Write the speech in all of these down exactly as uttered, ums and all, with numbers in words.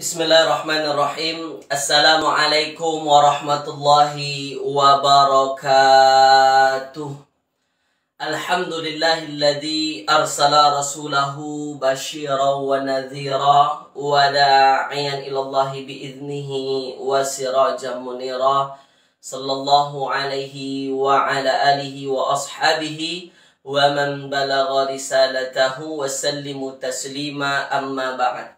Bismillahirrahmanirrahim. Assalamualaikum warahmatullahi wabarakatuh. Alhamdulillahilladzi arsala rasulahu basyiran wa nadhira wa da'iyan ilallahi biiznihi wa sirajan munira. Sallallahu alaihi wa ala alihi wa ashabihi wa man balagha risalatahu wa sallimu taslima, amma ba'd.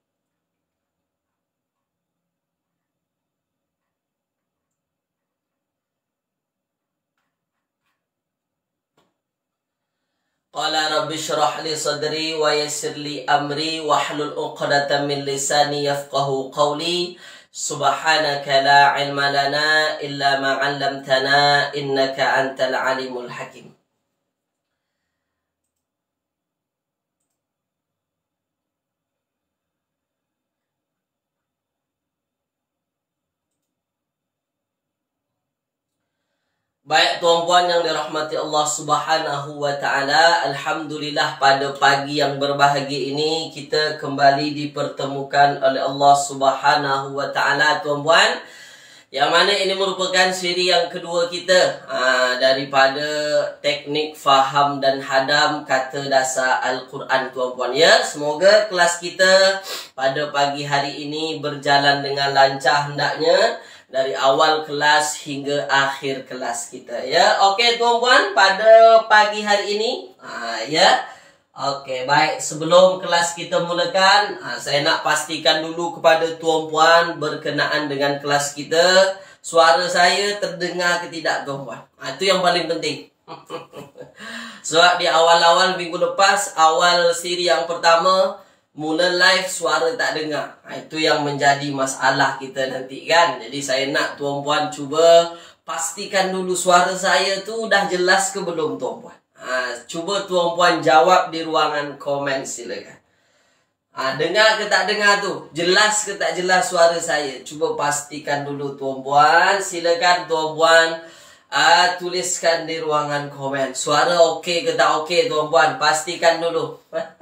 Qala rabbi syrah li sadri wa yassir li amri wahlul 'uqdatam min lisani yafqahu qawli. Subhanaka la ilma lana illa ma 'allamtana innaka antal alimul hakim. Baik tuan-puan yang dirahmati Allah Subhanahu wa taala, alhamdulillah pada pagi yang berbahagia ini kita kembali dipertemukan oleh Allah Subhanahu wa taala tuan-puan. Yang mana ini merupakan siri yang kedua kita aa, daripada teknik faham dan hadam kata dasar Al-Quran tuan-puan ya. Semoga kelas kita pada pagi hari ini berjalan dengan lancar hendaknya, dari awal kelas hingga akhir kelas kita ya. Okey tuan-puan, pada pagi hari ini ha, ya. Okey, baik, sebelum kelas kita mulakan, ha, saya nak pastikan dulu kepada tuan-puan berkenaan dengan kelas kita, suara saya terdengar ke tidak tuan-puan. Ha, itu yang paling penting. Sebab di awal-awal minggu lepas, awal siri yang pertama, mula live suara tak dengar. Ha, itu yang menjadi masalah kita nanti kan. Jadi saya nak tuan-puan cuba pastikan dulu suara saya tu dah jelas ke belum tuan-puan. Ha, cuba tuan-puan jawab di ruangan komen silakan. Ha, dengar ke tak dengar tu? Jelas ke tak jelas suara saya? Cuba pastikan dulu tuan-puan. Silakan tuan-puan uh, tuliskan di ruangan komen. Suara okey ke tak okey tuan-puan? Pastikan dulu.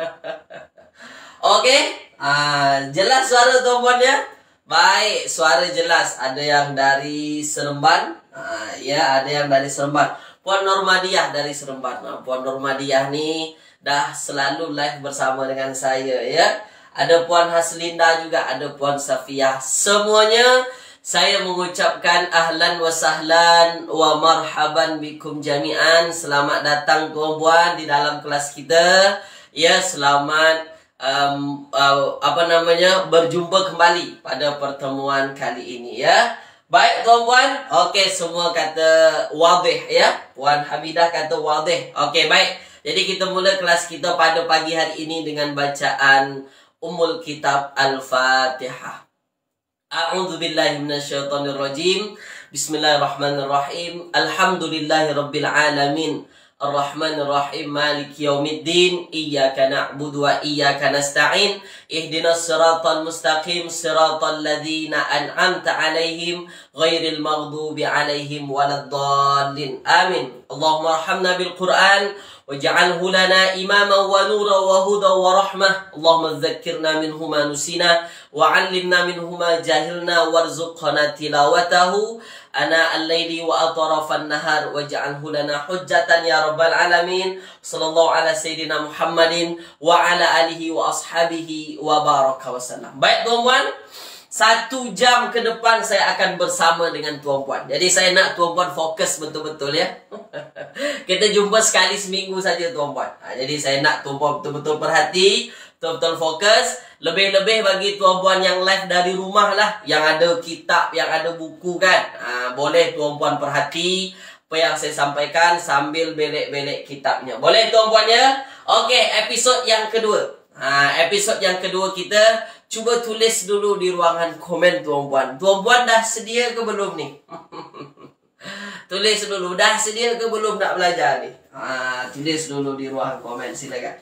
Okey, uh, jelas suara tuan-puan ya? Baik, suara jelas. Ada yang dari Seremban, uh, ya, ada yang dari Seremban. Puan Normadiah dari Seremban. Nah, Puan Normadiah ni dah selalu live bersama dengan saya ya. Ada Puan Haslinda juga, ada Puan Safiah. Semuanya saya mengucapkan ahlan wa sahlan wa marhaban bikum jami'an. Selamat datang tuan-puan di dalam kelas kita. Ya, selamat Um, uh, apa namanya berjumpa kembali pada pertemuan kali ini ya. Baik tuan-puan, okey, semua kata wadih ya. Puan Hamidah kata wadih. Okey, baik. Jadi kita mula kelas kita pada pagi hari ini dengan bacaan Ummul Kitab Al-Fatihah. A'udzu billahi minasyaitonir rajim. Bismillahirrahmanirrahim. Alhamdulillahirabbil alamin. Ar-Rahmanir Rahim, Maliki Yaumiddin, Iyyaka na'budu wa iyyaka nasta'in, Ihdinas siratal mustaqim, siratal ladzina an'amta 'alaihim, ghairil maghdubi 'alaihim waladdallin. Amin. Allahumma arhamna bil Qur'an waj'alhu lana imaman wa nuran wa hudan wa rahmah. Allahumma dzakkirna minhu ma nusina wa 'allimna minhu ma jahilna warzuqna tilawatahu ana al-laili wa atrafan nahar waj'alhu lana hujjatan ya rabbal alamin. Sallallahu ala sayyidina Muhammadin wa ala alihi wa ashabihi wa baraka wasallam. Baik tuan-puan, satu jam ke depan saya akan bersama dengan tuan-puan. Jadi saya nak tuan-puan fokus betul-betul ya. Kita jumpa sekali seminggu saja tuan-puan. Ha, jadi saya nak tuan-puan betul-betul perhati, betul-betul fokus. Lebih-lebih bagi tuan-puan yang live dari rumah lah, yang ada kitab, yang ada buku kan. Ha, boleh tuan-puan perhati apa yang saya sampaikan sambil belek-belek kitabnya. Boleh tuan-puan ya? Okey, episod yang kedua. Ha, episod yang kedua kita, cuba tulis dulu di ruangan komen tuan-puan. Tuan-puan dah sedia ke belum ni? Tulis dulu, dah sedia ke belum nak belajar ni? Ha, tulis dulu di ruangan komen silakan.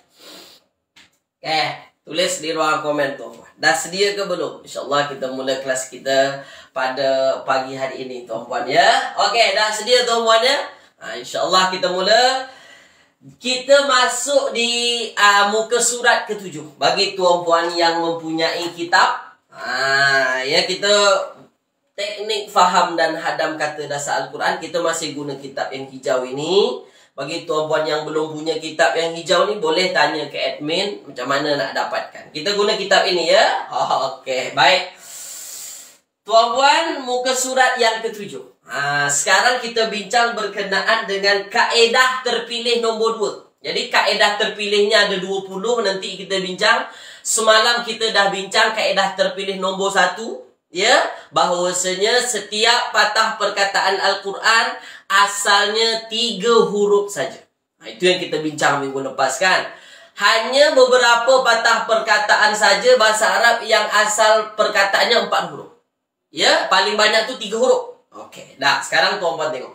Okay. Tulis di ruang komen tuan-puan. Dah sedia ke belum? InsyaAllah kita mula kelas kita pada pagi hari ini tuan-puan ya. Okey, dah sedia tuan-puan ya? Ha, InsyaAllah kita mula. Kita masuk di uh, muka surat ketujuh. Bagi tuan-puan yang mempunyai kitab, Ah, ya kita teknik faham dan hadam kata dasar Al-Quran kita masih guna kitab yang hijau ini. Bagi tuan-puan yang belum punya kitab yang hijau ni, boleh tanya ke admin macam mana nak dapatkan. Kita guna kitab ini ya. Oh, Okey, baik. Tuan-puan, muka surat yang ketujuh. Ha, sekarang kita bincang berkenaan dengan kaedah terpilih nombor dua. Jadi kaedah terpilihnya ada dua puluh, nanti kita bincang. Semalam kita dah bincang kaedah terpilih nombor satu. Ya, bahawasanya setiap patah perkataan Al-Quran asalnya tiga huruf saja. Nah, itu yang kita bincang minggu lepas kan. Hanya beberapa patah perkataan saja bahasa Arab yang asal perkataannya empat huruf. Ya, paling banyak tu tiga huruf. Okey, dah sekarang tuan-tuan tengok.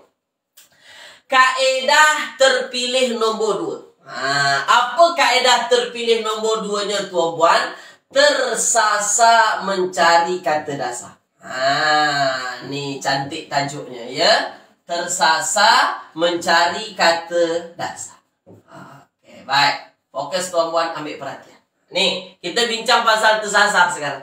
Kaedah terpilih nombor dua. Ha, apa kaedah terpilih nombor dua nya tuan-tuan? Tersasa mencari kata dasar. Ha, ni cantik tajuknya ya. Tersasa mencari kata dasar. Okey, baik. Fokus tuan-tuan, ambil perhatian. Ni, kita bincang pasal tersasar sekarang.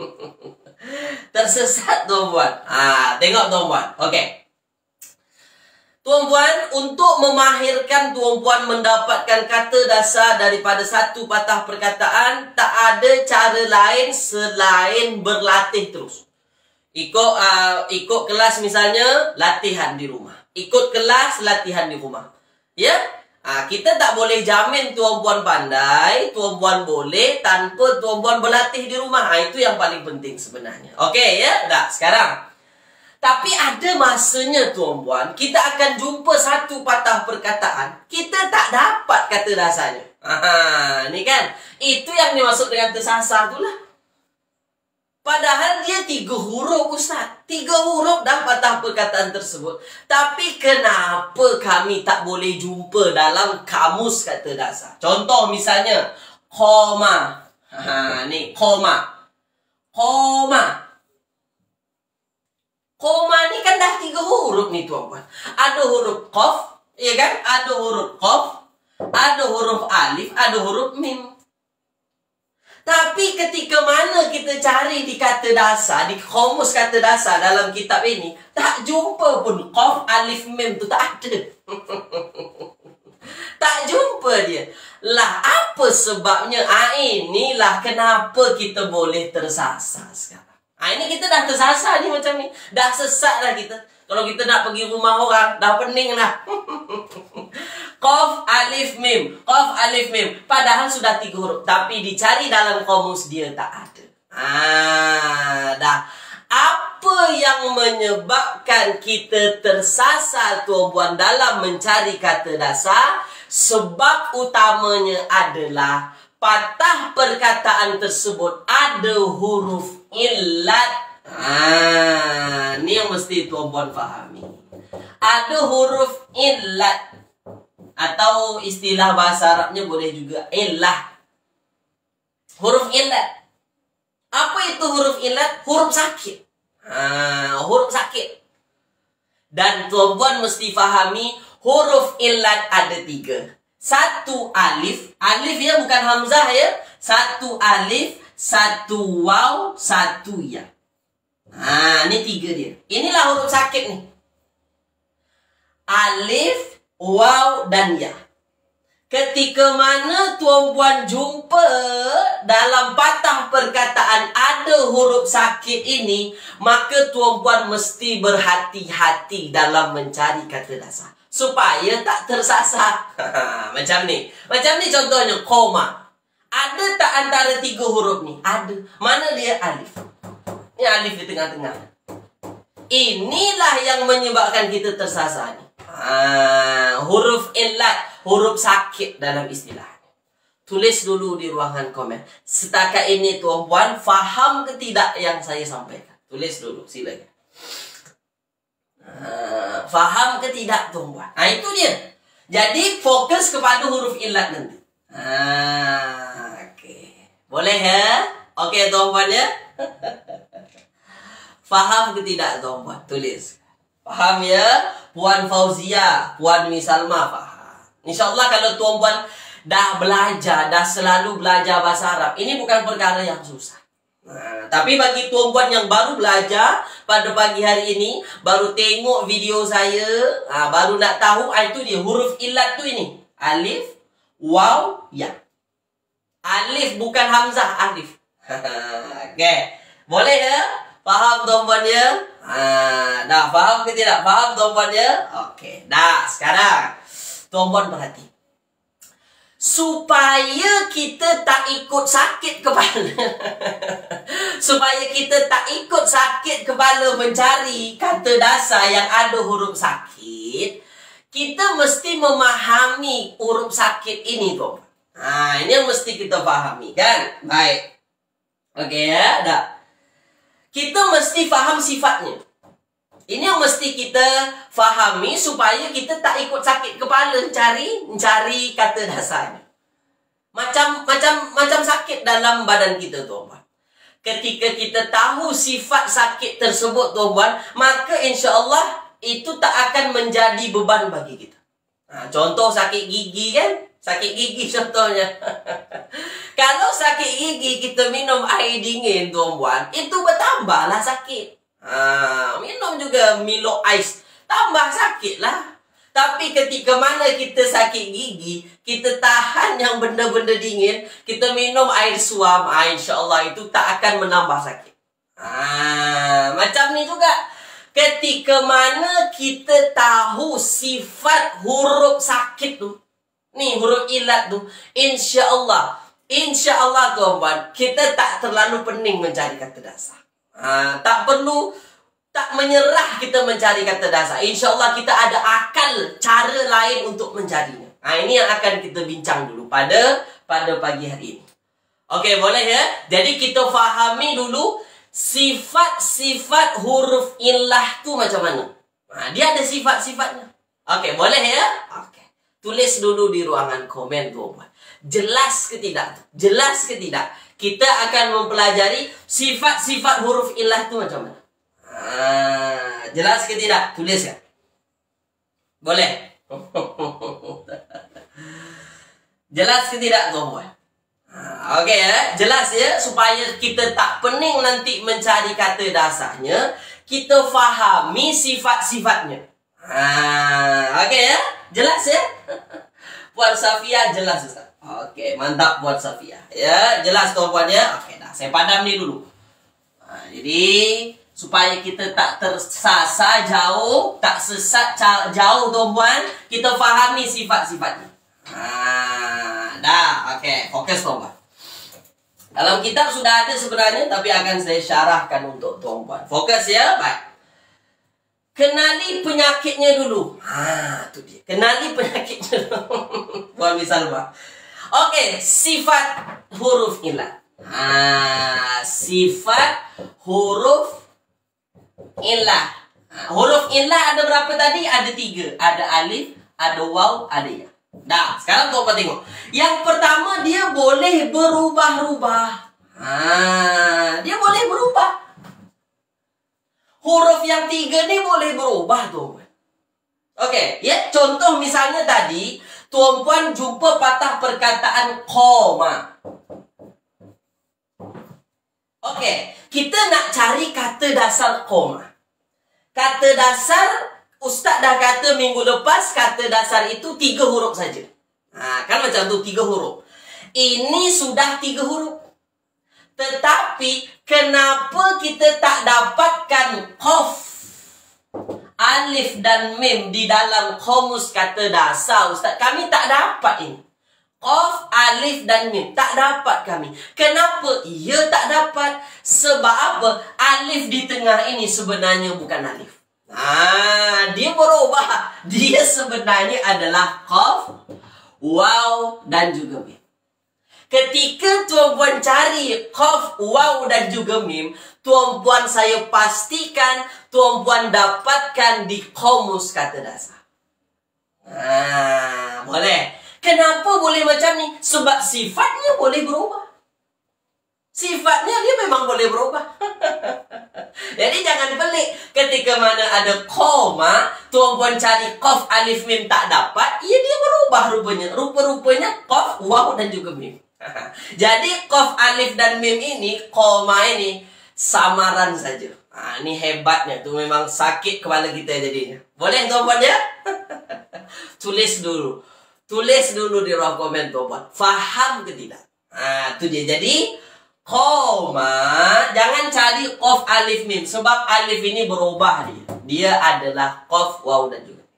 Tersesat tuan-puan. Ah, tengok tuan-puan. Okey. Tuan-puan, untuk memahirkan tuan-puan mendapatkan kata dasar daripada satu patah perkataan, tak ada cara lain selain berlatih terus. Ikut uh, ikut kelas misalnya, latihan di rumah. Ikut kelas, latihan di rumah. Ya? Ah, kita tak boleh jamin tuan-puan pandai, tuan-puan boleh tanpa tuan-puan berlatih di rumah. Ah, itu yang paling penting sebenarnya. Okey ya? Dah, sekarang. Tapi ada masanya tuan-puan, kita akan jumpa satu patah perkataan, kita tak dapat kata dasarnya. Ha, ni kan? Itu yang dimaksud dengan tersasar tu lah. Padahal dia tiga huruf Ustaz. Tiga huruf dah patah perkataan tersebut. Tapi kenapa kami tak boleh jumpa dalam kamus kata dasar? Contoh misalnya, koma. Ha, ni, koma. Koma. Koma ni kan dah tiga huruf ni tuan-puan. Ada huruf qaf, ya kan? Ada huruf qaf, ada huruf alif, ada huruf mim. Tapi ketika mana kita cari di kata dasar, di kamus kata dasar dalam kitab ini, tak jumpa pun qaf, alif, mim tu tak ada. Tak jumpa dia. Lah, apa sebabnya? Ah, inilah kenapa kita boleh tersasar sekarang. Ah, ini kita dah tersasar ni macam ni. Dah sesat dah kita. Kalau kita nak pergi rumah orang, dah pening lah. Qaf, alif, mim. Qaf, alif, mim. Padahal sudah tiga huruf. Tapi dicari dalam kamus dia tak ada. Ah, dah. Apa yang menyebabkan kita tersasar tuan-puan dalam mencari kata dasar? Sebab utamanya adalah patah perkataan tersebut ada huruf illat. Ah, ni yang mesti tuan-puan fahami. Ada huruf illat. Atau istilah bahasa Arabnya boleh juga illah. Huruf illat. Apa itu huruf illat? Huruf sakit. Ah, huruf sakit. Dan tuan-puan mesti fahami huruf illat ada tiga. Satu alif, alif ya bukan hamzah ya. Satu alif, satu waw, satu ya. Nah, ini tiga dia. Inilah huruf sakit nih. Alif, waw, dan ya. Ketika mana tuan-puan jumpa dalam patah perkataan ada huruf sakit ini, maka tuan-puan mesti berhati-hati dalam mencari kata dasar. Supaya tak tersasar. Macam ni. Macam ni contohnya, koma. Ada tak antara tiga huruf ni? Ada. Mana dia? Alif. Ini alif di tengah-tengah. Inilah yang menyebabkan kita tersasar ni. Ha, huruf illat. Huruf sakit dalam istilah. Tulis dulu di ruangan komen. Setakat ini tuan-puan, faham ke tidak yang saya sampaikan? Tulis dulu, silakan. Uh, faham ke tidak tuan-puan? Nah, itu dia. Jadi fokus kepada huruf illat nanti. Ah, okey. Boleh ya? Okey tuan-puan ya? Faham ke tidak tuan-puan? Tulis. Faham ya? Puan Fauzia, Puan Misalma faham. InsyaAllah kalau tuan-puan dah belajar, dah selalu belajar bahasa Arab, ini bukan perkara yang susah. Nah, tapi bagi tuan-puan yang baru belajar pada pagi hari ini, baru tengok video saya, ha, baru nak tahu, itu dia huruf ilat tu ini. Alif, waw, ya. Alif bukan hamzah, alif. Okey. Boleh ya? Faham tuan-puan ya? Ha, dah faham ke tidak? Faham tuan-puan ya? Okey. Dah, sekarang tuan-puan perhati. Supaya kita tak ikut sakit kepala. Supaya kita tak ikut sakit kepala mencari kata dasar yang ada huruf sakit, kita mesti memahami huruf sakit ini, tuan. Ha, ini yang mesti kita fahami, kan? Baik. Okey ya, dah. Kita mesti faham sifatnya. Ini yang mesti kita fahami supaya kita tak ikut sakit kepala cari mencari kata dasarnya. Macam macam macam sakit dalam badan kita, tuan-puan. Ketika kita tahu sifat sakit tersebut, tuan-puan, maka insya-Allah itu tak akan menjadi beban bagi kita. Nah, contoh sakit gigi kan? Sakit gigi contohnya. Kalau sakit gigi kita minum air dingin, tuan-puan, itu bertambahlah sakit. Ha, minum juga Milo Ice, tambah sakit lah. Tapi ketika mana kita sakit gigi, kita tahan yang benda-benda dingin, kita minum air suam, ha, insya-Allah itu tak akan menambah sakit. Ha, macam ni juga. Ketika mana kita tahu sifat huruf sakit tu, ni huruf ilat tu, insya-Allah, insya-Allah tuan-puan, kita tak terlalu pening mencari kata dasar. Ha, tak perlu, tak menyerah kita mencari kata dasar. InsyaAllah kita ada akal, cara lain untuk mencarinya. Ha, ini yang akan kita bincang dulu pada pada pagi hari ini. Okey, boleh ya? Jadi kita fahami dulu sifat-sifat huruf illah tu macam mana. Ha, dia ada sifat-sifatnya. Okey, boleh ya? Okey. Tulis dulu di ruangan komen tu. Jelas ke tidak? Jelas ke tidak? Kita akan mempelajari sifat-sifat huruf illah itu macam mana. Ah, jelas ke tidak? Tulis ya. Boleh? Jelas ke tidak, tuan-puan? Ah, Okey ya, jelas ya. Supaya kita tak pening nanti mencari kata dasarnya, kita fahami sifat-sifatnya. Ah, Okey ya, jelas ya. Puan Safia jelas, Ustaz. Okey, mantap buat Safia. Ya, jelas tuan-puan ya. Okey, dah. Saya padam ni dulu. Nah, jadi, supaya kita tak tersasar jauh, tak sesat jauh tuan-puan, kita fahami sifat-sifatnya. Nah, dah. Okey, fokus tuan-puan. Dalam kitab sudah ada sebenarnya, tapi akan saya syarahkan untuk tuan-puan. Fokus ya, baik. Kenali penyakitnya dulu. Ha, tu dia. Kenali penyakitnya dulu. Puan misal bah. Okey, sifat huruf ilat. Ha, sifat huruf ilat. Ha, huruf ilat ada berapa tadi? Ada tiga. Ada alif, ada waw, ada ya. Dah, sekarang tuan-tuan tengok. Yang pertama, dia boleh berubah-ubah. Ha, dia boleh berubah. Huruf yang tiga ni boleh berubah, tuan. Okey, ya, contoh misalnya tadi, tuan-puan jumpa patah perkataan koma. Okey, kita nak cari kata dasar koma. Kata dasar, Ustaz dah kata minggu lepas, kata dasar itu tiga huruf saja. Ha, kan macam tu, tiga huruf. Ini sudah tiga huruf. Tetapi, kenapa kita tak dapatkan qaf, alif dan mim di dalam kamus kata dasar, Ustaz? Kami tak dapat ini. Qaf, alif dan mim. Tak dapat kami. Kenapa? Ia tak dapat. Sebab apa? Alif di tengah ini sebenarnya bukan alif. Ah, dia berubah. Dia sebenarnya adalah qaf, waw dan juga mim. Ketika tuan-puan cari qaf, waw dan juga mim, tuan-puan saya pastikan tuan-puan dapatkan di kamus kata dasar. Ah, boleh. Kenapa boleh macam ni? Sebab sifatnya boleh berubah. Sifatnya dia memang boleh berubah. Jadi jangan pelik. Ketika mana ada koma, tuan-puan cari qaf, alif, mim tak dapat, ia dia berubah rupanya. Rupa-rupanya qaf, waw dan juga mim. Jadi qaf, alif, dan mim ini, koma ini, samaran saja. Nah, ini hebatnya tuh, memang sakit kepala kita jadinya. Boleh tuan-puan ya? Tulis dulu. Tulis dulu di ruang komen tuan-puan. Faham ke tidak? Nah, itu dia. Jadi, koma, jangan cari qaf, alif, mim. Sebab alif ini berubah dia. Dia adalah qaf, waw, dan juga.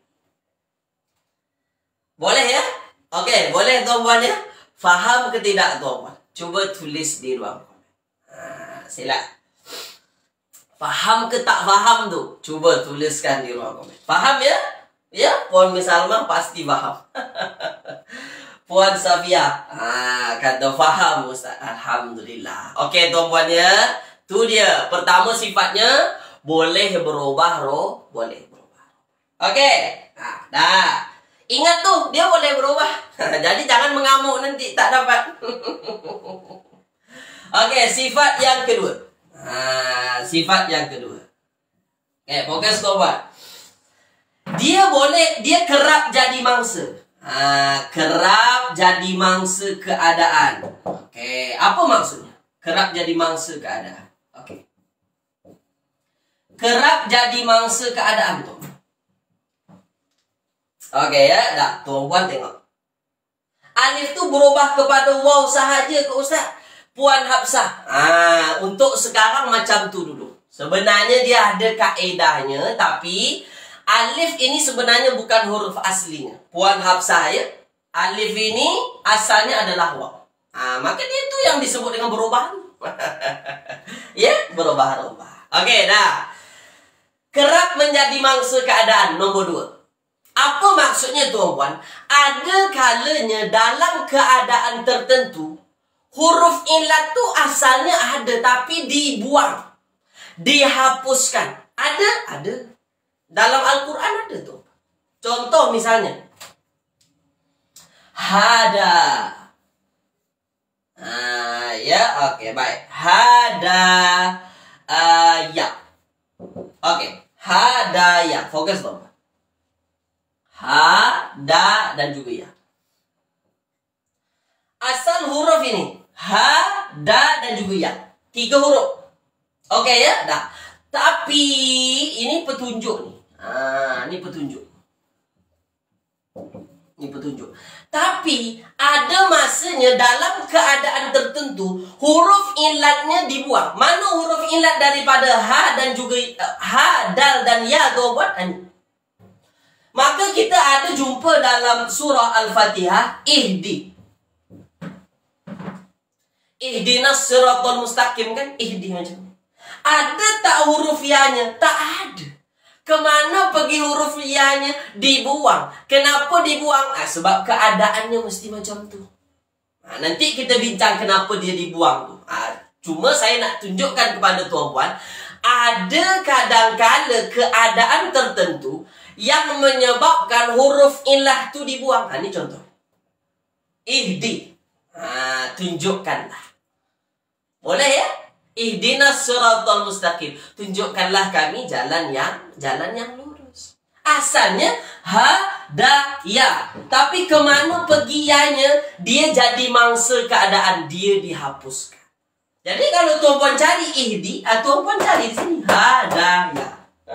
Boleh ya? Oke, boleh tuan-puan ya? Faham ke tidak tuan-puan? Coba tulis di ruang komen. Nah, sila. Faham ke tak faham tuh? Coba tuliskan di ruang komen. Faham ya? Ya, Puan Miss Alma pasti faham. Puan Safia, ah, kata faham Ustaz. Alhamdulillah. Oke tuan-puan ya. Itu dia. Pertama sifatnya boleh berubah roh, boleh berubah. Oke. Nah, dah. Ingat tuh, dia boleh berubah. Jadi jangan mengamuk nanti tak dapat. Oke, sifat yang kedua. Nah, sifat yang kedua. Oke, fokus tuan. Dia boleh, dia kerap jadi mangsa. Nah, kerap jadi mangsa keadaan. Oke, apa maksudnya? Kerap jadi mangsa keadaan. Oke. Kerap jadi mangsa keadaan tuh. Oke ya, dah tuan-puan tengok. Alif tu berubah kepada waw sahaja ke Ustaz. Puan Hafsah. Ah, untuk sekarang macam tu dulu. Sebenarnya dia ada kaedahnya, tapi alif ini sebenarnya bukan huruf aslinya. Puan Hafsah ya. Alif ini asalnya adalah waw. Ah, maka dia tu yang disebut dengan berubah. Ya, berubah-ubah. Oke, dah. Kerap menjadi mangsa keadaan nombor dua. Apa maksudnya tuan-puan? Ada kalanya dalam keadaan tertentu, huruf illat tu asalnya ada tapi dibuang. Dihapuskan. Ada? Ada. Dalam Al-Quran ada tuh. Contoh misalnya. Hada. Ah, ya, oke, okay, baik. Hada. Uh, ya. Oke. Okay. Hada, ya. Fokus tuan-puan. Ha, da, dan juga ya. Asal huruf ini. Ha, da, dan juga ya. Tiga huruf. Oke okay, ya? Dah. Tapi ini petunjuk nih. Ah, ini petunjuk. Ini petunjuk. Tapi ada masanya dalam keadaan tertentu huruf illatnya dibuang. Mana huruf illat daripada ha dan juga ha, dal, dan ya tuan-puan? Maka kita ada jumpa dalam surah Al-Fatihah, ihdi. Ihdinas siratal mustaqim kan? Ihdi macam. Ada tak huruf ya-nya? Tak ada. Kemana pergi huruf ya-nya? Dibuang. Kenapa dibuang? Ah, sebab keadaannya mesti macam tu. Nah, nanti kita bincang kenapa dia dibuang tu. Ah, cuma saya nak tunjukkan kepada tuan-puan, ada kadang-kala keadaan tertentu yang menyebabkan huruf illah tu dibuang. Ha, ini contoh. Ihdi. Ha, tunjukkanlah. Boleh ya? Ihdinas siratal mustaqim. Tunjukkanlah kami jalan yang jalan yang lurus. Asalnya ha, da, ya. Tapi kemana pergiannya? Dia jadi mangsa keadaan. Dia dihapuskan. Jadi kalau tuan-puan cari ihdi, tuan-puan cari di sini. Ha, da, ya.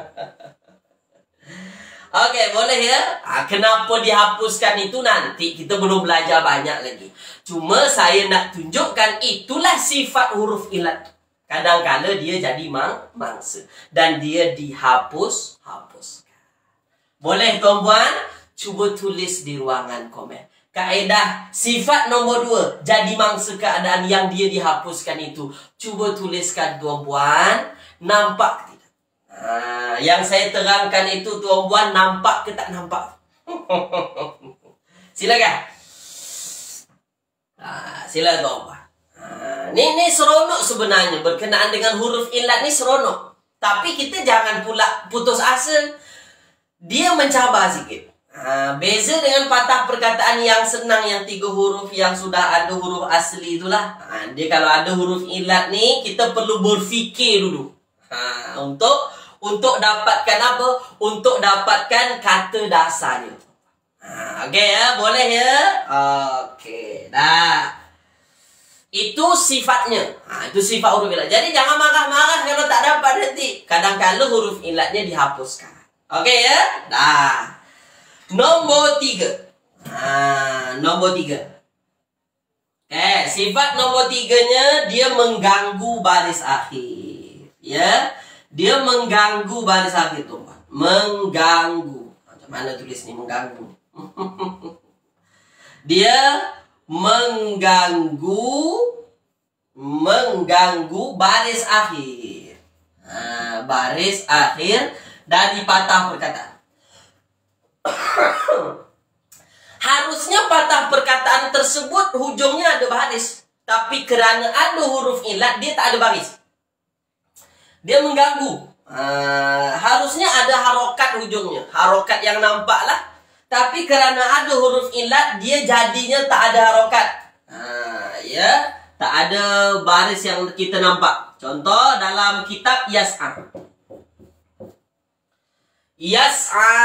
Oke, boleh ya? Ah, kenapa dihapuskan itu nanti kita belum belajar banyak lagi. Cuma saya nak tunjukkan itulah sifat huruf illat. Kadang-kadang dia jadi mang mangsa dan dia dihapus hapuskan. Boleh tuan-puan? Cuba tulis di ruangan komen. Kaedah sifat nombor dua, jadi mangsa keadaan yang dia dihapuskan itu. Cuba tuliskan tuan-puan. Nampak tidak? Nah, yang saya terangkan itu tuan-puan nampak ke tak nampak? Silakan. Nah, silakan tuan-puan. Nah, ni ni seronok sebenarnya berkenaan dengan huruf illat ni seronok. Tapi kita jangan pula putus asa. Dia mencabar sikit. Nah, beza dengan patah perkataan yang senang yang tiga huruf yang sudah ada huruf asli itulah. Nah, dia kalau ada huruf illat ni kita perlu berfikir dulu. Nah, untuk Untuk dapatkan apa? Untuk dapatkan kata dasarnya. Ha, okey ya, boleh ya? Okey, dah. Itu sifatnya. Nah, itu sifat huruf ilat. Jadi jangan marah-marah kalau tak dapat nanti. Kadang-kadang huruf ilatnya dihapuskan. Oke ya? Nah. Nombor tiga. Nah, nombor tiga. Eh, sifat nomor tiganya dia mengganggu baris akhir. Ya. Dia mengganggu baris akhir tuh. Mengganggu. Macam mana tulis nih mengganggu? Dia mengganggu mengganggu baris akhir. Nah, baris akhir dari patah perkataan. Harusnya patah perkataan tersebut hujungnya ada baris, tapi kerana ada huruf ilat dia tak ada baris. Dia mengganggu. Uh, harusnya ada harokat hujungnya, harokat yang nampak lah. Tapi kerana ada huruf ilat, dia jadinya tak ada harokat. Nah, ya, tak ada baris yang kita nampak. Contoh dalam kitab Yas'a. Yas'a.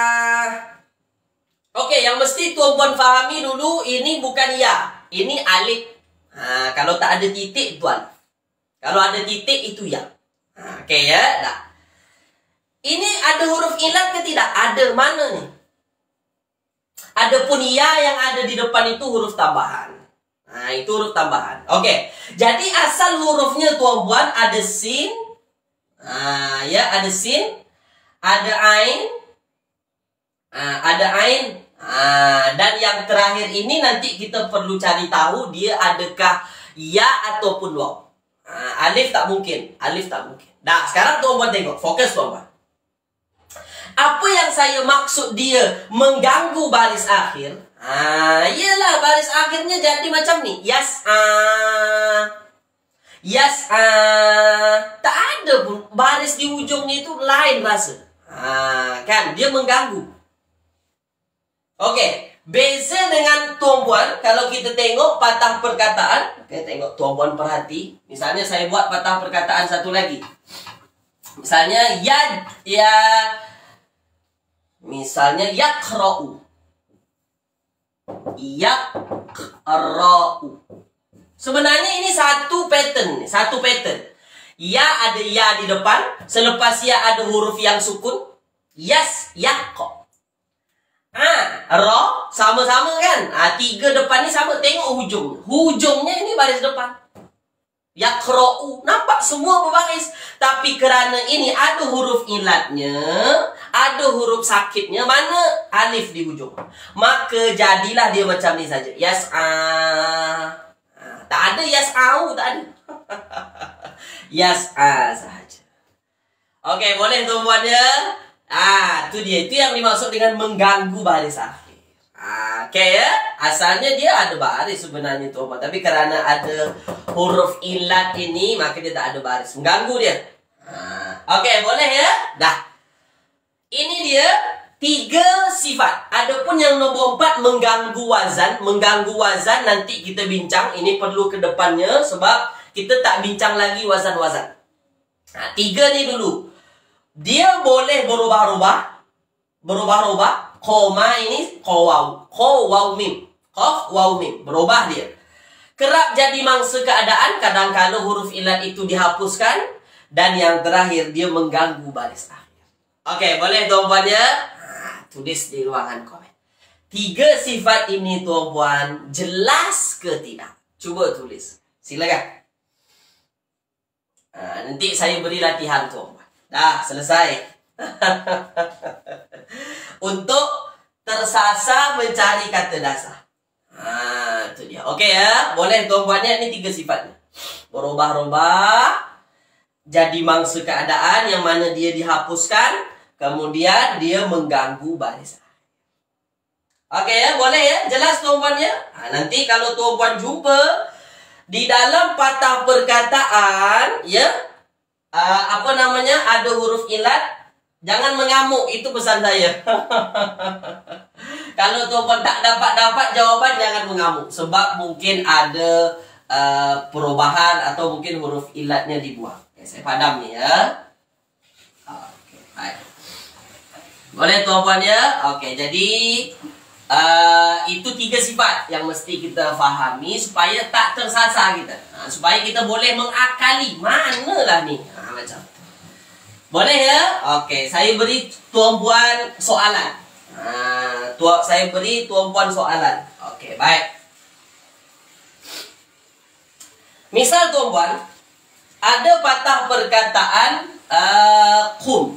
Oke, yang mesti tuan-puan fahami dulu, ini bukan ya. Ini alif. Nah, kalau tak ada titik, itu alif. Kalau ada titik, itu ya. Nah, oke ya, dah. Ini ada huruf ilat ke tidak? Ada, mana nih? Adapun ya yang ada di depan itu huruf tambahan. Nah, itu huruf tambahan. Oke. Jadi asal hurufnya tuan-puan ada sin. Nah, ya ada sin, ada ain. Nah, ada ain. Nah, dan yang terakhir ini nanti kita perlu cari tahu dia adakah ya ataupun waw. Nah, alif tak mungkin. Alif tak mungkin. Nah, sekarang tuan-puan tengok. Fokus tuan-puan. Apa yang saya maksud dia mengganggu baris akhir? Ah, iyalah baris akhirnya jadi macam ni. Yas'a. Yas'a. Tak ada pun baris di ujungnya itu lain rasa. Ah, kan dia mengganggu. Okey, beza dengan tuan-puan kalau kita tengok patah perkataan. Okey, tengok tuan-puan perhati. Misalnya saya buat patah perkataan satu lagi. Misalnya ya ya Misalnya yaqra'u. Yaqra'u. Sebenarnya ini satu pattern, satu pattern. Ya ada ya di depan, selepas ya ada huruf yang sukun. Yas, yaqqa. Ah, ra sama-sama kan? Ah, tiga depan ni sama. Tengok hujung. Hujungnya ini baris depan. Yaqra'u, nampak semua berbaris. Tapi kerana ini ada huruf ilatnya, ada huruf sakitnya, mana alif di hujung, maka jadilah dia macam ni saja. Yas'a. Tak ada yas'au, tak ada. Yas'a sahaja. Okey, boleh tuan-puan ya? Ah, tu dia. Itu yang dimaksud dengan mengganggu baris akhir. Okey ya, asalnya dia ada baris sebenarnya tuan-puan, tapi kerana ada huruf ilat ini, maka dia tak ada baris, mengganggu dia. Okey, boleh ya? Dah. Ini dia tiga sifat. Adapun yang nombor empat mengganggu wazan, mengganggu wazan nanti kita bincang. Ini perlu ke depannya sebab kita tak bincang lagi wazan-wazan. Nah, tiga ni dulu. Dia boleh berubah-ubah, berubah-ubah. Koma ini qawaw, qawaw mim, qaf waw mim, berubah dia. Kerap jadi mangsa keadaan, kadang-kala huruf ilat itu dihapuskan, dan yang terakhir dia mengganggu baris akhir. Okey, boleh tuan-puan ya? Nah, tulis di ruangan komen. Tiga sifat ini tuan-puan jelas ke tidak? Cuba tulis. Silakan. Nah, nanti saya beri latihan tuan-puan. Dah, selesai. Untuk tersasar mencari kata dasar. Ha, itu dia. Okey ya. Boleh tuan-puannya, ini tiga sifatnya. Berubah-ubah, jadi mangsa keadaan yang mana dia dihapuskan, kemudian dia mengganggu baris. Okey ya, boleh ya. Jelas tuan-puannya? Ha, nanti kalau tuan-puan jumpa di dalam patah perkataan, ya, uh, apa namanya, ada huruf ilat, jangan mengamuk, itu pesan saya. Kalau tuan-puan tak dapat-dapat jawaban, jangan mengamuk. Sebab mungkin ada uh, perubahan atau mungkin huruf ilatnya dibuang. Okay, saya padam ni ya. Okay, baik. Boleh tuan-puan ya? Okey, jadi Uh, itu tiga sifat yang mesti kita fahami supaya tak tersasar kita. Ha, supaya kita boleh mengakali manalah ni. Ha, macam tu. Boleh ya? Okey, saya beri tuan puan soalan. Ha, tuan saya beri tuan puan soalan. Okey, baik. Misal tuan puan, ada patah perkataan uh, kum.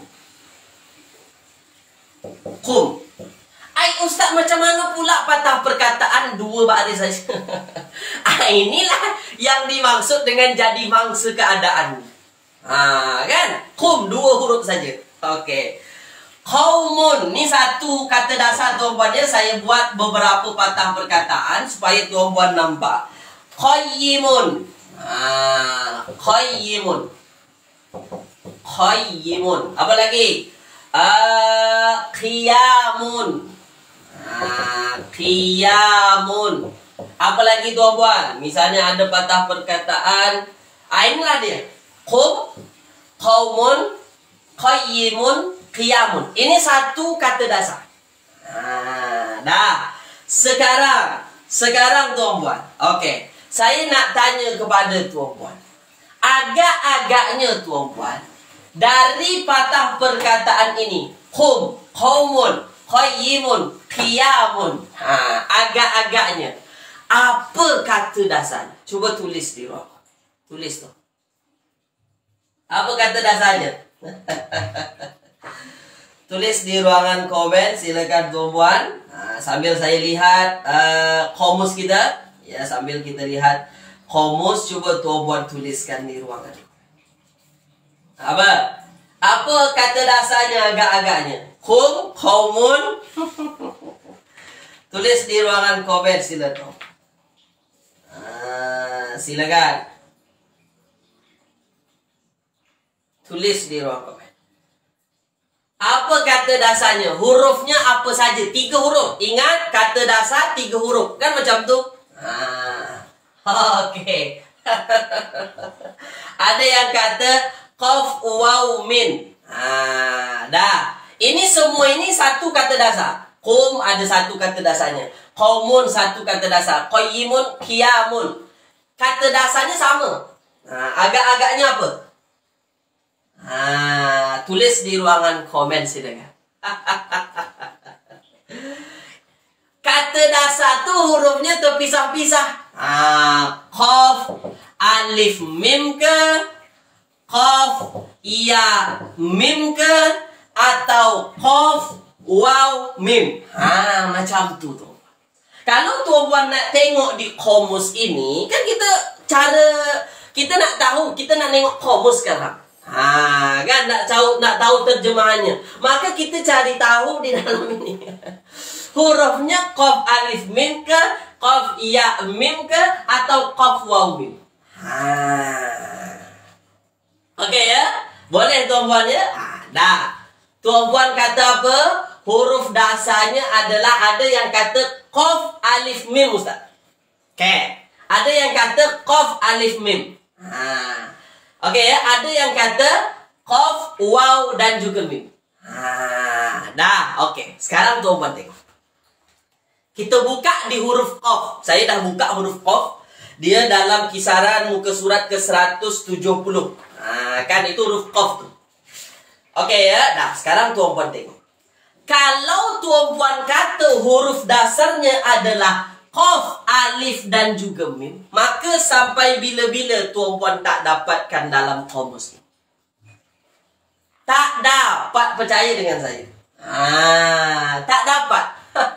Kum. Ai ustaz, macam mana pula patah perkataan dua baris saja? Ah, inilah yang dimaksud dengan jadi mangsa keadaan. Ha, kan? Kum dua huruf saja. Okey. Qaumun ni satu kata dasar tuan puan ya. Saya buat beberapa patah perkataan supaya tuan puan nampak. Qayyimun. Ha, qayyimun. Qayyimun. Apa lagi? Uh, qiyamun. Ah, qiyamun. Apa lagi tuan puan? Misalnya ada patah perkataan. Ah, inilah dia. Qum, qaumun, qayyimun, qiyamun. Ini satu kata dasar. Ah, dah. Sekarang, sekarang tuan puan. Okey. Saya nak tanya kepada tuan puan. Agak-agaknya tuan puan, dari patah perkataan ini, qum, qaumun, qayyimun, qiyamun. Ha, agak-agaknya apa kata dasar? Cuba tulis di ruang. Tulis tu. Apa kata dasarnya? Tulis di ruangan komen, silakan tuan puan. Ha, sambil saya lihat uh, komus kita. Ya, sambil kita lihat komus, coba tuan puan tuliskan di ruangan. Apa? Apa kata dasarnya agak-agaknya? Qum, qaumun. Tulis di ruangan komen silakan. Ah, silakan. Tulis di ruang komen. Apa kata dasarnya? Hurufnya apa saja? Tiga huruf. Ingat, kata dasar tiga huruf. Kan macam tu? Ah, okey. Ada yang kata qaf waw min. Ah, dah. Ini semua ini satu kata dasar. Qum ada satu kata dasarnya. Qaumun satu kata dasar. Qayyimun, qiyamun. Kata dasarnya sama. Nah, agak-agaknya apa? Ah, tulis di ruangan komen silakan. Kata dasar tu hurufnya terpisah-pisah. Ah, qaf, alif, mim ke? Qaf, ya, mim ke? Atau qaf, waw, mim. Ha, macam tu tu. Kalau tuan puan nak tengok di komus ini, kan kita cara kita nak tahu, kita nak tengok komus sekarang. Ha, kan nak tahu nak tahu terjemahannya. Maka kita cari tahu di dalam ini. Hurufnya qaf, alif, mim ke? Qaf, ya, mim ke? Atau qaf, waw, mim. Ha. Okey ya? Boleh tuan puan ya? Ha, dah. Tuan puan kata apa? Huruf dasarnya adalah ada yang kata qaf, alif, mim, ustaz. Okey. Ada yang kata qaf, alif, mim. Ha. Okey ya, ada yang kata qaf, waw dan juga mim. Ha, dah. Okey. Sekarang tuan puan tengok. Kita buka di huruf qaf. Saya dah buka huruf qaf. Dia dalam kisaran muka surat ke seratus tujuh puluh. Ha, kan itu huruf qaf tu. Okey ya, dah. Sekarang tuan puan tengok. Kalau tuan puan kata huruf dasarnya adalah qaf, alif dan juga mim, maka sampai bila-bila tuan puan tak dapatkan dalam kamus ni? Tak dapat, percaya dengan saya. Ah, tak dapat.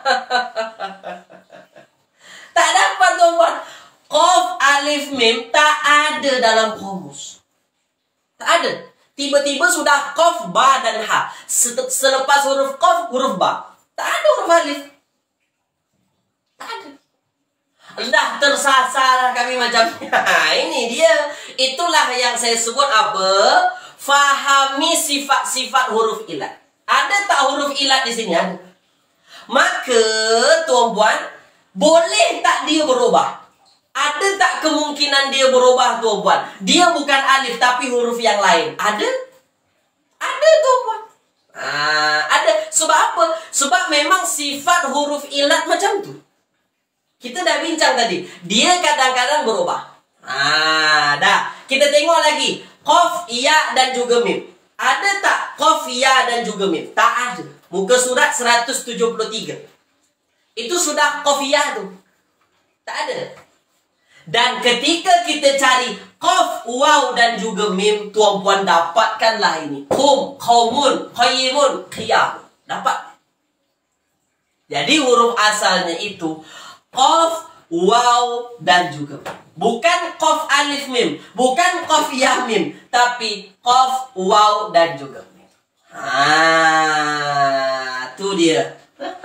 Tak dapat tuan puan. Qaf, alif, mim tak ada dalam kamus. Tak ada. Tiba-tiba sudah qaf, ba dan ha. Selepas huruf qaf, huruf ba. Tak ada huruf alif. Tak ada. Dah tersasar kami macam ni. Ini dia. Itulah yang saya sebut apa? Fahami sifat-sifat huruf ilat. Ada tak huruf ilat di sini? Ada. Maka tuan puan, boleh tak dia berubah? Ada tak kemungkinan dia berubah tuan puan? Dia bukan alif tapi huruf yang lain. Ada? Ada tuan puan. Ah, ada. Sebab apa? Sebab memang sifat huruf ilat macam tu. Kita dah bincang tadi. Dia kadang-kadang berubah. Ah, dah. Kita tengok lagi. Qaf, ya dan juga mim. Ada tak qaf, ya dan juga mim? Tak ada. Muka surat seratus tujuh puluh tiga. Itu sudah qaf, ya tu. Tak ada. Dan ketika kita cari qaf, waw dan juga mim, tuan-puan dapatkanlah ini. Qum, qaumun, qayyimun, qiyam. Dapat. Jadi huruf asalnya itu qaf, waw dan juga mim. Bukan qaf alif mim, bukan qaf ya mim, tapi qaf, waw dan juga mim. Ah, tu dia.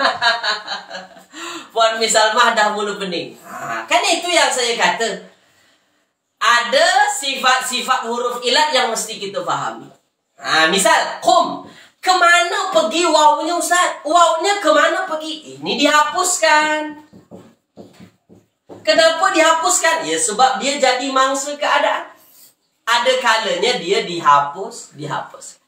Puan misal mah dah mulu pening. Ha, kan itu yang saya kata. Ada sifat-sifat huruf ilat yang mesti kita fahami. Ha, misal, qum. Kemana pergi wawnya Ustaz? Wawnya kemana pergi? Ini dihapuskan. Kenapa dihapuskan? Ya sebab dia jadi mangsa keadaan. Ada kalanya dia dihapus, dihapus.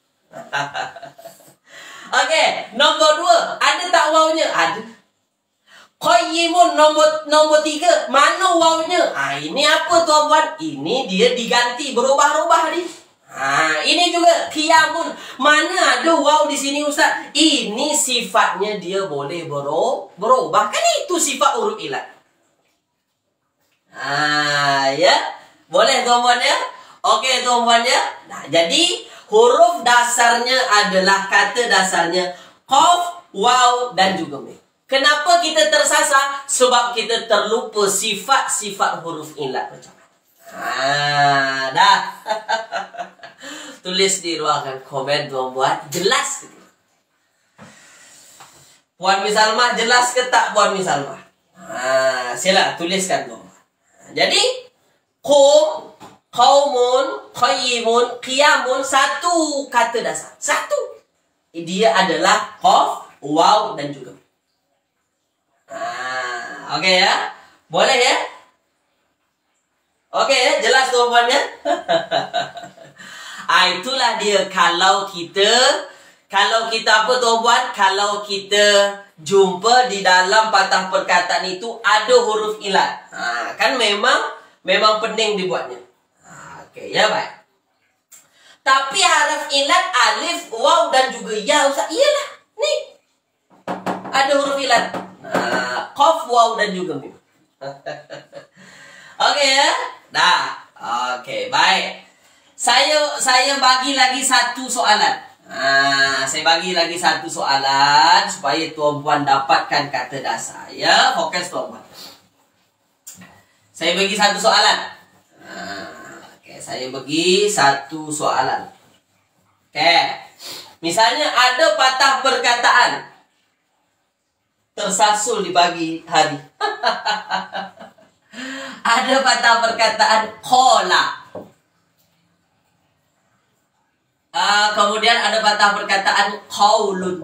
Okey, nombor dua. Ada tak wawnya? Ada. Qayyimun nombor nombor tiga. Mana wawnya? Ah, ini apa tuan-puan? Ini dia diganti, berubah-ubah dia. Ah, ini juga qiyamun. Mana ada waw di sini Ustaz? Ini sifatnya dia boleh bero, berubah. Kan itu sifat huruf ilat. Ah, ya. Boleh tuan-puan ya? Okey tuan-puan ya. Nah, jadi huruf dasarnya adalah kata dasarnya qaf, waw dan juga mim. Kenapa kita tersasar? Sebab kita terlupa sifat-sifat huruf ilat macam mana. Ah, dah. Tulis di ruangan komen tuan-puan. Jelas ke? Puan Misalmah jelas ke tak Puan Misalmah? Ah, sila tuliskan tuan. Jadi qum, qaumun, qayyimun, qiyamun, satu kata dasar. Satu. Dia adalah qaf, waw dan juga. Ah, okey ya? Boleh ya? Okey ya? Jelas tuan-puan ya? Ah, itulah dia kalau kita kalau kita apa tuan-puan? Kalau kita jumpa di dalam patah perkataan itu ada huruf ilat. Ha, kan memang memang pening dibuatnya. Ha, okey, ya baik. Tapi haraf ilat alif, waw dan juga ya Ustaz. Iyalah, ni. Ada huruf ilat. Ha, qaf, waw dan juga mim. Okey ya? Dah. Okey, baik. Saya saya bagi lagi satu soalan. Ah, saya bagi lagi satu soalan supaya tuan-puan dapatkan kata dasar. Ya, fokus tuan-puan. Saya bagi satu soalan. Ah, okay, saya bagi satu soalan. Okay. Misalnya ada patah perkataan tersasul di pagi hari. Ada patah perkataan qala. Uh, kemudian ada patah perkataan qaulun.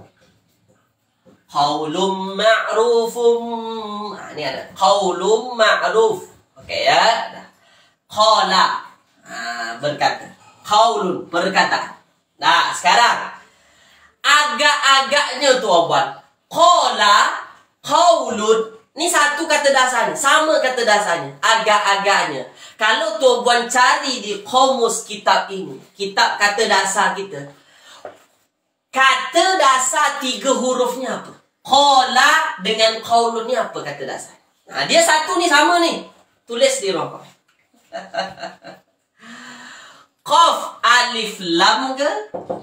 Qaulun ma'rufum. Nah, ini ada qaulun ma'ruf. Okey ya. Qala. Nah, berkata. Qaulun, perkataan. Nah, sekarang agak-agaknya tuan-puan. Qala, qaulun. Ini satu kata dasarnya, sama kata dasarnya, agak-agaknya. Kalau tuan-puan cari di komus kitab ini, kitab kata dasar kita, kata dasar tiga hurufnya apa? Qala dengan qaulun ni apa kata dasar? Nah, dia satu ni sama ni. Tulis di ruang komen. Qaf alif lam ke?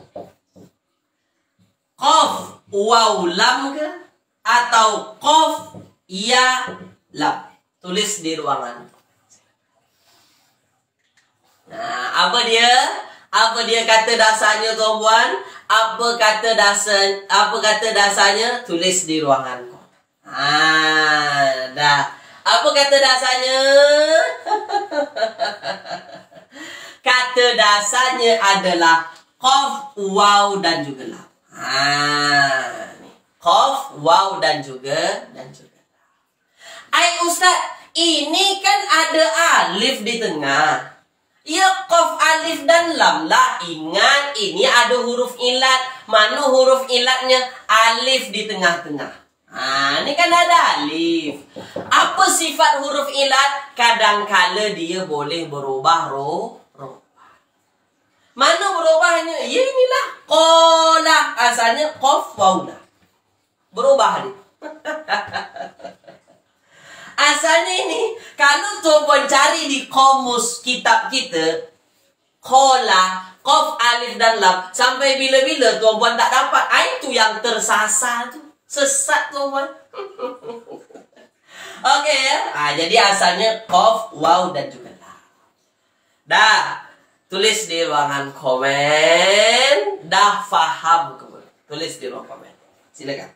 Qaf waw lam ke? Atau qaf ya lam? Tulis di ruangan. Nah, apa dia? Apa dia kata dasarnya tuan-puan? Apa kata dasar apa kata dasarnya? Tulis di ruangan. Ah, dah. Apa kata dasarnya? Kata dasarnya adalah qaf, waw dan juga lam. Ah, ni. Qaf, waw dan juga dan juga. Ai Ustaz, ini kan ada alif di tengah. Ya qaf, alif, dan lam lah. Ingat, ini ada huruf ilat. Mana huruf ilatnya? Alif di tengah-tengah. Nah, ini kan ada alif. Apa sifat huruf ilat? Kadangkala dia boleh berubah roh. Mana berubahnya? Ya inilah. Qala. Asalnya qaf waw. Berubah ni. Asalnya ini, kalau tuan-puan cari di komus kitab kita, qala, qaf, alif, dan lam, sampai bila-bila tuan-puan tak dapat. Ah, itu yang tersasar tu. Sesat tuan-puan. Okey ya. Ah, jadi asalnya qaf, waw, dan juga lam. Dah. Tulis di ruangan komen. Dah faham ke belum? Tulis di ruang komen. Silakan.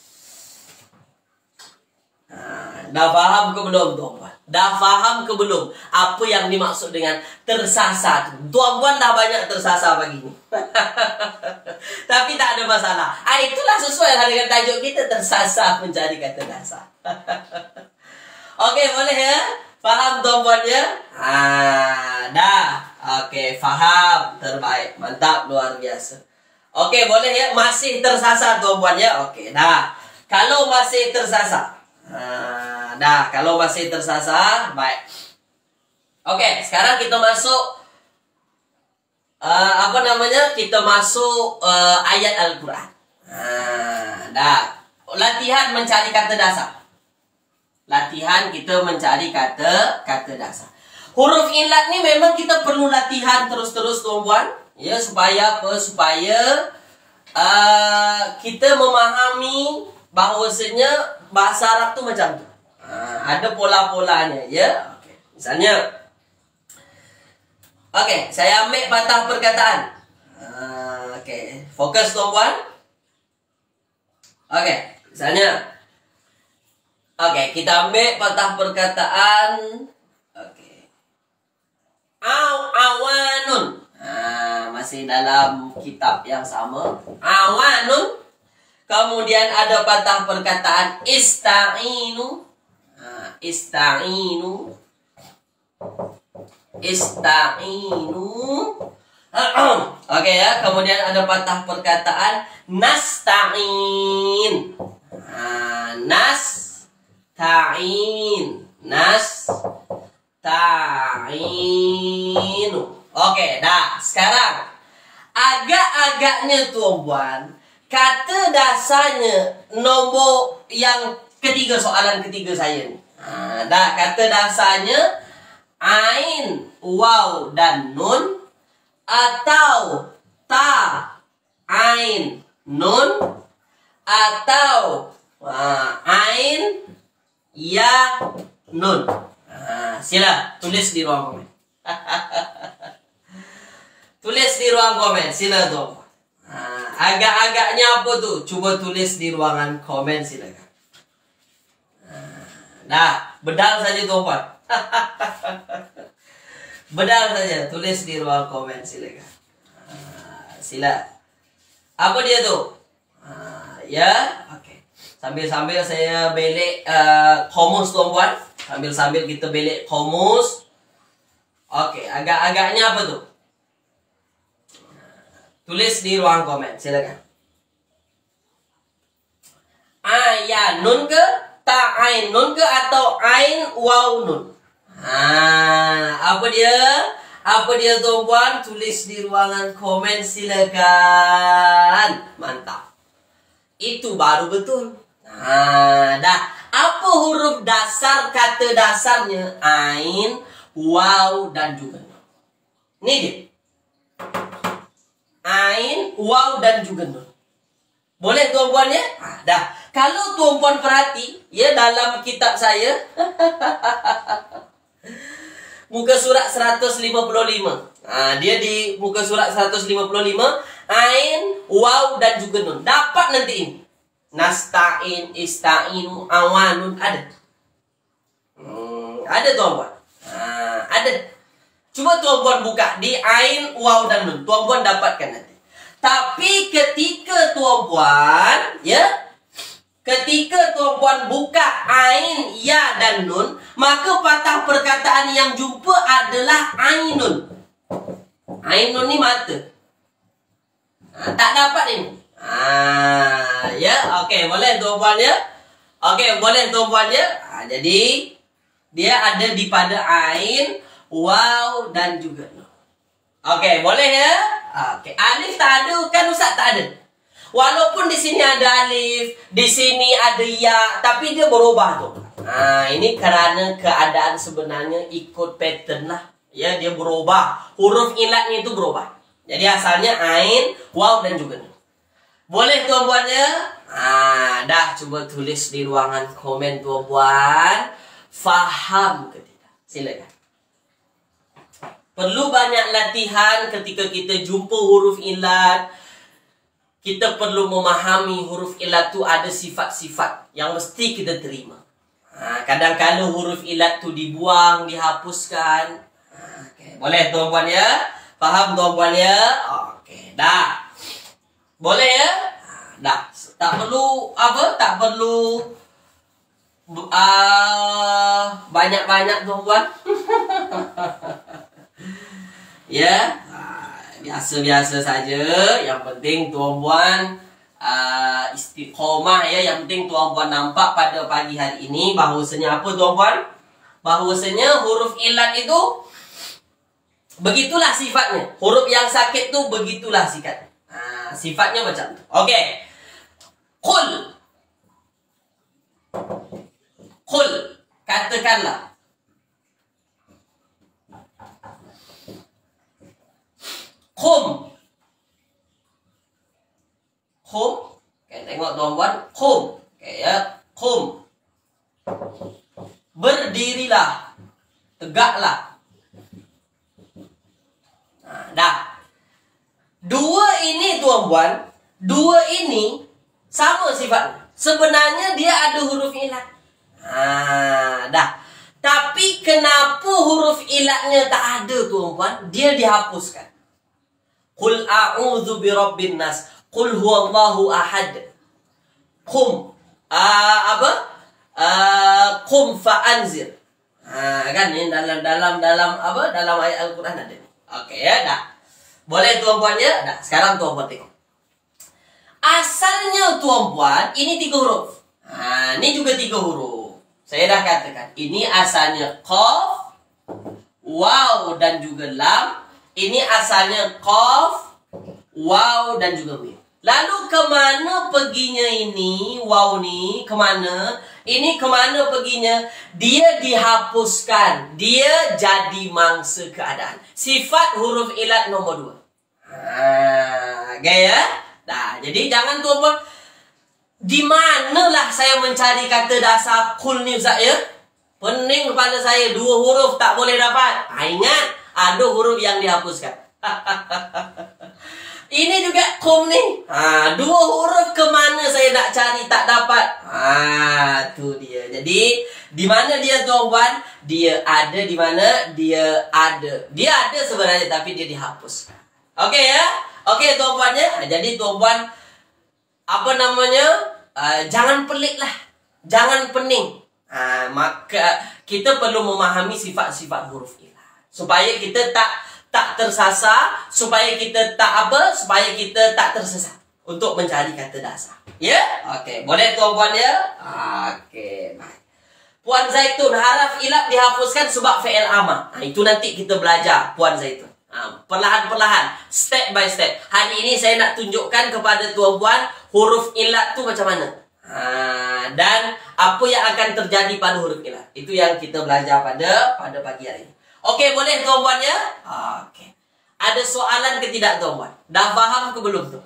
Nah, dah faham ke belum, tuan-puan? Dah faham ke belum apa yang dimaksud dengan tersasar? Tuan-puan dah banyak tersasar pagi ni. Tapi tak ada masalah. Ah, itulah sesuai dengan tajuk kita, tersasar mencari kata dasar. Okey, boleh ya? Faham tuan-puan ya? Ah, dah. Okey, faham. Terbaik. Mantap, luar biasa. Okey, boleh ya? Masih tersasar tuan-puan ya? Okey, dah. Kalau masih tersasar. Ah, dah, kalau masih tersasar, baik. Okey, sekarang kita masuk uh, apa namanya? Kita masuk uh, ayat Al-Quran. Ah, dah. Latihan mencari kata dasar. Latihan kita mencari kata kata dasar. Huruf ilat ni memang kita perlu latihan terus-terus tuan-puan, ya, supaya apa? Supaya uh, kita memahami bahawasanya bahasa Arab tu macam tu. Uh, ada pola-polanya, ya. Okay. Misalnya, okey, saya ambil patah perkataan. Uh, okey, fokus tuan-puan. Okey, misalnya, okey, kita ambil patah perkataan. Aw, awanun. Nah, masih dalam kitab yang sama. Awanun. Kemudian ada patah perkataan ista'inu. Nah, ista'inu. Ista'inu. Oke ya. Kemudian ada patah perkataan nasta'in. Nah, nasta'in. Nas. Ta'inu. Oke, dah. Sekarang agak-agaknya tuan-puan, kata dasarnya nombor yang ketiga, soalan ketiga saya ni. Ha, dah, kata dasarnya ain, waw, dan nun, atau ta, ain, nun, atau ha, ain, ya, nun. Ha, sila tulis di ruang komen. Tulis di ruang komen, sila tu. Ha, agak-agaknya apa tu? Cuba tulis di ruangan komen, silakan. Ha, dah, bedal saja tuan-puan. Bedal saja, tulis di ruang komen, silakan. Ha, sila. Apa dia tu? Ha, ya, okey. Sambil-sambil saya belik uh, komus tuan-puan. Sambil-sambil kita belik komus. Okey, agak-agaknya apa tu? Tulis di ruang komen, silakan. Aya nun ke? Ta ain nun ke? Atau ain waw nun? Ha, apa dia? Apa dia tuan-puan? Tulis di ruangan komen, silakan. Mantap. Itu baru betul. Ha, dah. Apa huruf dasar kata dasarnya? Ain, waw, dan juga nun. Ini dia. Ain, waw, dan juga nun. Boleh tuan-puan ya? Ha, dah. Kalau tuan-puan perhati, ya, dalam kitab saya, muka surat seratus lima puluh lima. Ha, dia di muka surat seratus lima puluh lima. Ain, waw, dan juga nun. Dapat nanti ini. Nasta'in, ista'inu, awanun. Ada. Hmm, ada tuan-puan. Ha, ada. Cuba tuan-puan buka di ain, waw, dan nun. Tuan-puan dapatkan nanti. Tapi ketika tuan-puan, ya, ketika tuan-puan buka ain, ya, dan nun, maka patah perkataan yang jumpa adalah ainun. Ain nun ni mata. Ha, tak dapat ini. Ha, ya, okey, boleh tuan-puan ya. Okey, boleh tuan-puan ya. Ha, jadi dia ada di pada ain, waw dan juga nun. Okey, boleh ya? Okey, alif tak ada kan Ustaz? Tak ada. Walaupun di sini ada alif, di sini ada ya, tapi dia berubah tuh. Nah, ini karena keadaan sebenarnya ikut pattern lah. Ya, dia berubah. Huruf ilatnya itu berubah. Jadi asalnya ain, waw dan juga nun. Boleh tuan-puan ya? Nah, dah coba tulis di ruangan komen tuan-puan. Faham ke tidak? Silakan. Perlu banyak latihan ketika kita jumpa huruf ilat. Kita perlu memahami huruf ilat tu ada sifat-sifat yang mesti kita terima. Ha, kadang-kadang huruf ilat tu dibuang, dihapuskan. Ha, okay. Boleh tuan-puan ya? Faham tuan-puan ya? Okey, dah. Boleh ya? Ha, dah. Tak perlu apa? Tak perlu uh, banyak-banyak tuan-puan. Ya. Biasa-biasa saja. Yang penting tuan-puan uh, istiqomah ya. Yang penting tuan-puan nampak pada pagi hari ini bahawasanya apa tuan-puan? Bahawasanya huruf ilat itu begitulah sifatnya. Huruf yang sakit tu begitulah sifatnya. Uh, sifatnya macam tu. Okey. Qul. Qul. Katakanlah. Khum. Khum. Okay, tengok tuan-puan. Khum. Okay, ya. Khum. Berdirilah. Tegaklah. Nah, dah. Dua ini tuan-puan. Dua ini sama sifatnya. Sebenarnya dia ada huruf ilat. Nah, dah. Tapi kenapa huruf ilatnya tak ada tuan-puan? Dia dihapuskan. Qul a'udzu birabbin nas. Qul huwallahu ahad. Qum. Uh, apa? Uh, qum fa'anzir. Ha, kan ini dalam dalam dalam apa? Dalam ayat Al-Quran ada. Okey ya, dah. Boleh tuan-puan ya? Dah. Sekarang tuan-puan tengok. Asalnya tuan-puan ini tiga huruf. Ha, ini juga tiga huruf. Saya dah katakan. Ini asalnya qaf, waw dan juga lam. Ini asalnya qaf, waw dan juga mim. Lalu kemana perginya ini? Waw ni kemana? Ini kemana perginya? Dia dihapuskan. Dia jadi mangsa keadaan. Sifat huruf ilat nombor dua. Ha, gaya? Dah. Jadi jangan tuan-tuan. Di manalah saya mencari kata dasar kul ni Ustaz ya? Pening kepala saya. Dua huruf tak boleh dapat. Ha, ingat. Ada huruf yang dihapuskan. Ini juga kum ni. Ha, dua huruf kemana saya nak cari tak dapat. Ha, tu dia. Jadi, di mana dia tuan-puan? Dia ada di mana? Dia ada. Dia ada sebenarnya tapi dia dihapuskan. Okey ya? Okey tuan-puan ya? Jadi tuan-puan, apa namanya? Uh, jangan pelik lah. Jangan pening. Ha, maka kita perlu memahami sifat-sifat huruf ini. Supaya kita tak tak tersasar, supaya kita tak apa, supaya kita tak tersesat untuk mencari kata dasar. Ya? Okey, boleh tuan-puan ya? Okey, baik. Puan Zaitun, haraf ilat dihapuskan sebab fi'il amar. Nah, itu nanti kita belajar Puan Zaitun. Perlahan-perlahan, step by step. Hari ini saya nak tunjukkan kepada tuan-puan huruf ilat tu macam mana. Ha, dan apa yang akan terjadi pada huruf ilat. Itu yang kita belajar pada pada pagi hari ini. Okey, boleh tuan-puan ya? Okey. Ada soalan ke tidak tuan-puan? Dah faham ke belum tu?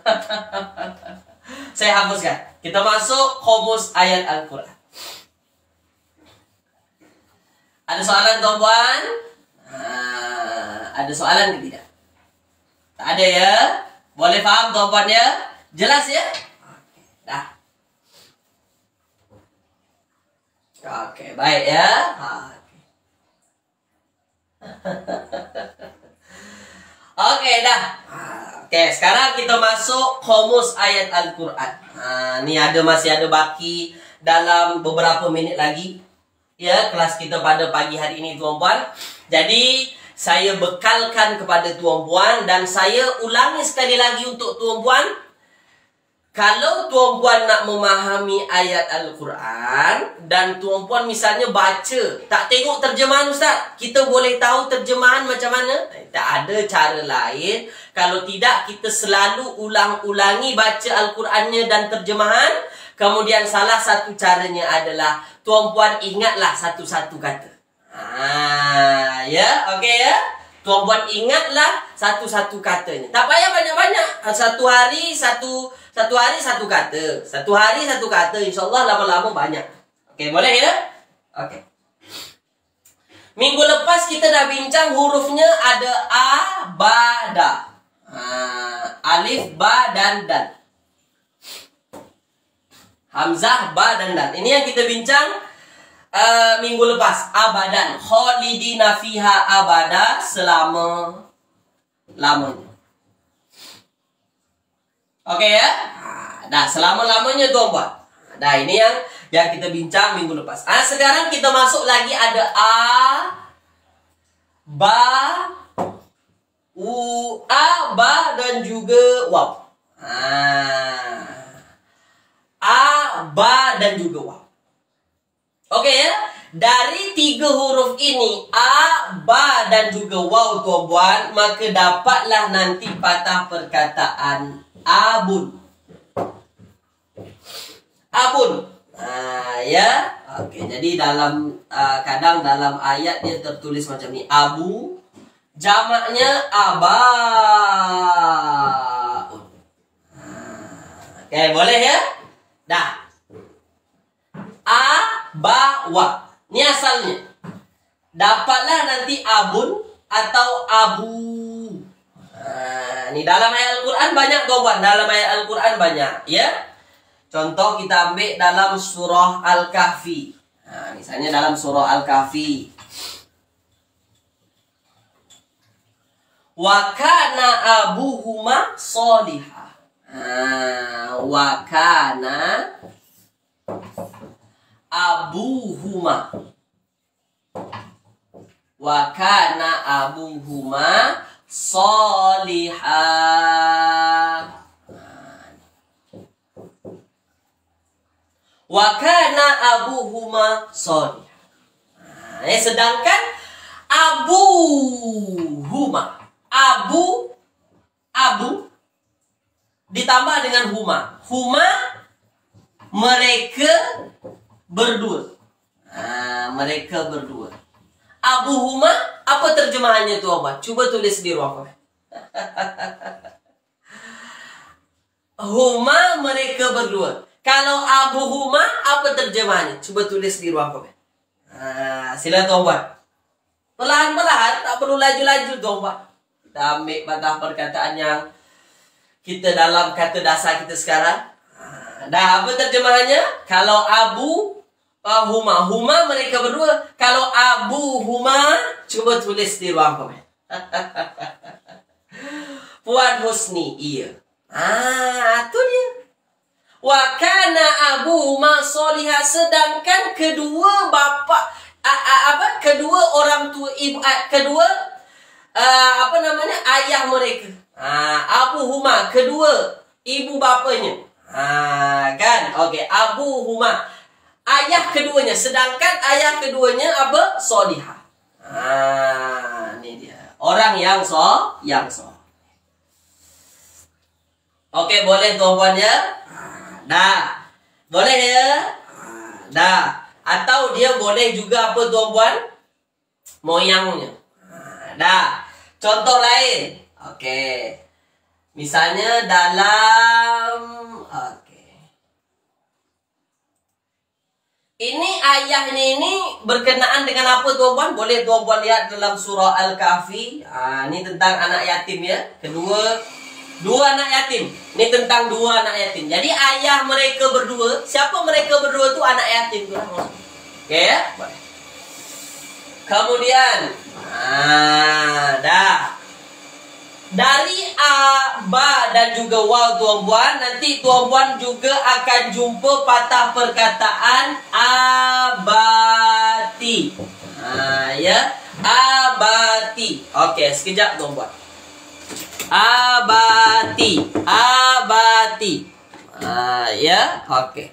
Saya hapuskan. Kita masuk Qomus ayat Al-Quran. Ada soalan tuan-puan? Ada soalan ke tidak? Tak ada ya? Boleh faham tuan-puan ya? Jelas ya? Okey, dah. Okey, baik ya. Okey dah. Okey, sekarang kita masuk Qomus ayat Al-Quran. Ha, ni ada masih ada baki dalam beberapa minit lagi. Ya, kelas kita pada pagi hari ini tuan-puan. Jadi saya bekalkan kepada tuan-puan dan saya ulangi sekali lagi untuk tuan-puan. Kalau tuan-puan nak memahami ayat Al-Quran dan tuan-puan misalnya baca, tak tengok terjemahan Ustaz, kita boleh tahu terjemahan macam mana? Tak ada cara lain. Kalau tidak, kita selalu ulang-ulangi baca Al-Qurannya dan terjemahan. Kemudian salah satu caranya adalah tuan-puan ingatlah satu-satu kata. Ah, ya, okey ya. Tuan-puan ingatlah satu-satu katanya. Tak payah banyak-banyak. Satu hari satu satu hari satu kata. Satu hari satu kata. InsyaAllah lama-lama banyak. Okey, boleh ya? Okey. Minggu lepas kita dah bincang hurufnya ada a, ba, da. Ha, alif, ba, dan dal. Hamzah, ba, dan dal. Ini yang kita bincang Uh, minggu lepas. Abadan, khalidina fiha abada, selama lamanya. Okey ya? Ha, dah selama-lamanya tuan-puan. Dah ini yang yang kita bincang minggu lepas. Ah, sekarang kita masuk lagi ada a, ba, u, a, ba dan juga waw. Ah. A, ba dan juga waw. Oke okay, ya, dari tiga huruf ini a, ba dan juga waw tuan-puan, maka dapatlah nanti patah perkataan abun. Abun. Nah, ya. Oke, okay, jadi dalam uh, kadang dalam ayat dia tertulis macam ni, abu, jamaknya abaun. Oke, okay, boleh ya? Dah. A, ba, wa. Ini asalnya. Dapatlah nanti abun atau abu. Nah, ini dalam ayat Al-Quran banyak tuan-tuan. Dalam ayat Al-Quran banyak. Ya. Contoh kita ambil dalam surah Al-Kahfi. Nah, misalnya dalam surah Al-Kahfi. Wa kana abuhuma sholihah. Nah, wa kana abuhuma wa kana abuhuma sholihah. Wa kana abuhuma sholihah. Nah, eh, sedangkan abuhuma, abu abu ditambah dengan huma. Huma mereka berdua. Nah, mereka berdua. Abuhuma, apa terjemahannya tu Abah? Cuba tulis di ruang komen. Huma, mereka berdua. Kalau abuhuma, apa terjemahannya? Coba tulis di ruang komen. Nah, sila tu Abah. Perlahan-perlahan, tak perlu laju-laju tu Abah. Kita ambil patah perkataan yang kita dalam kata dasar kita sekarang. Dah, apa terjemahannya? Kalau abu uh, huma, huma mereka berdua. Kalau abu huma, cuba tulis di ruang komen. Puan Husni, iya. Ah, itu dia. Wa kana abu huma sholihah, sedangkan kedua bapa uh, uh, apa? Kedua orang tua ibu uh, kedua uh, apa namanya? ayah mereka. Ah, abu huma, kedua ibu bapanya. Ah, kan? Okey, abu huma, ayah keduanya, sedangkan ayah keduanya apa? Sholihah. Ah, ini dia. Orang yang so, yang so. Okey, boleh tuan-puan ya? Dah. Boleh ya? Dah. Atau dia boleh juga apa tuan-puan? Moyangnya. Dah. Contoh lain. Okey. Misalnya dalam okey. Ini ayahnya ini berkenaan dengan apa tuan-puan? Boleh tuan-puan lihat dalam surah Al-Kahfi. Ah, ini tentang anak yatim ya. Kedua dua anak yatim. Ini tentang dua anak yatim. Jadi ayah mereka berdua, siapa mereka berdua tu anak yatim tu. Okey ya? Boleh. Kemudian ah, dah. Dari a, ba, dan juga waw tuan puan, nanti tuan puan juga akan jumpa patah perkataan abati. Ha, ya, abati. Okey, sekejap tuan puan. Abati, abati. Ha, ya, okey.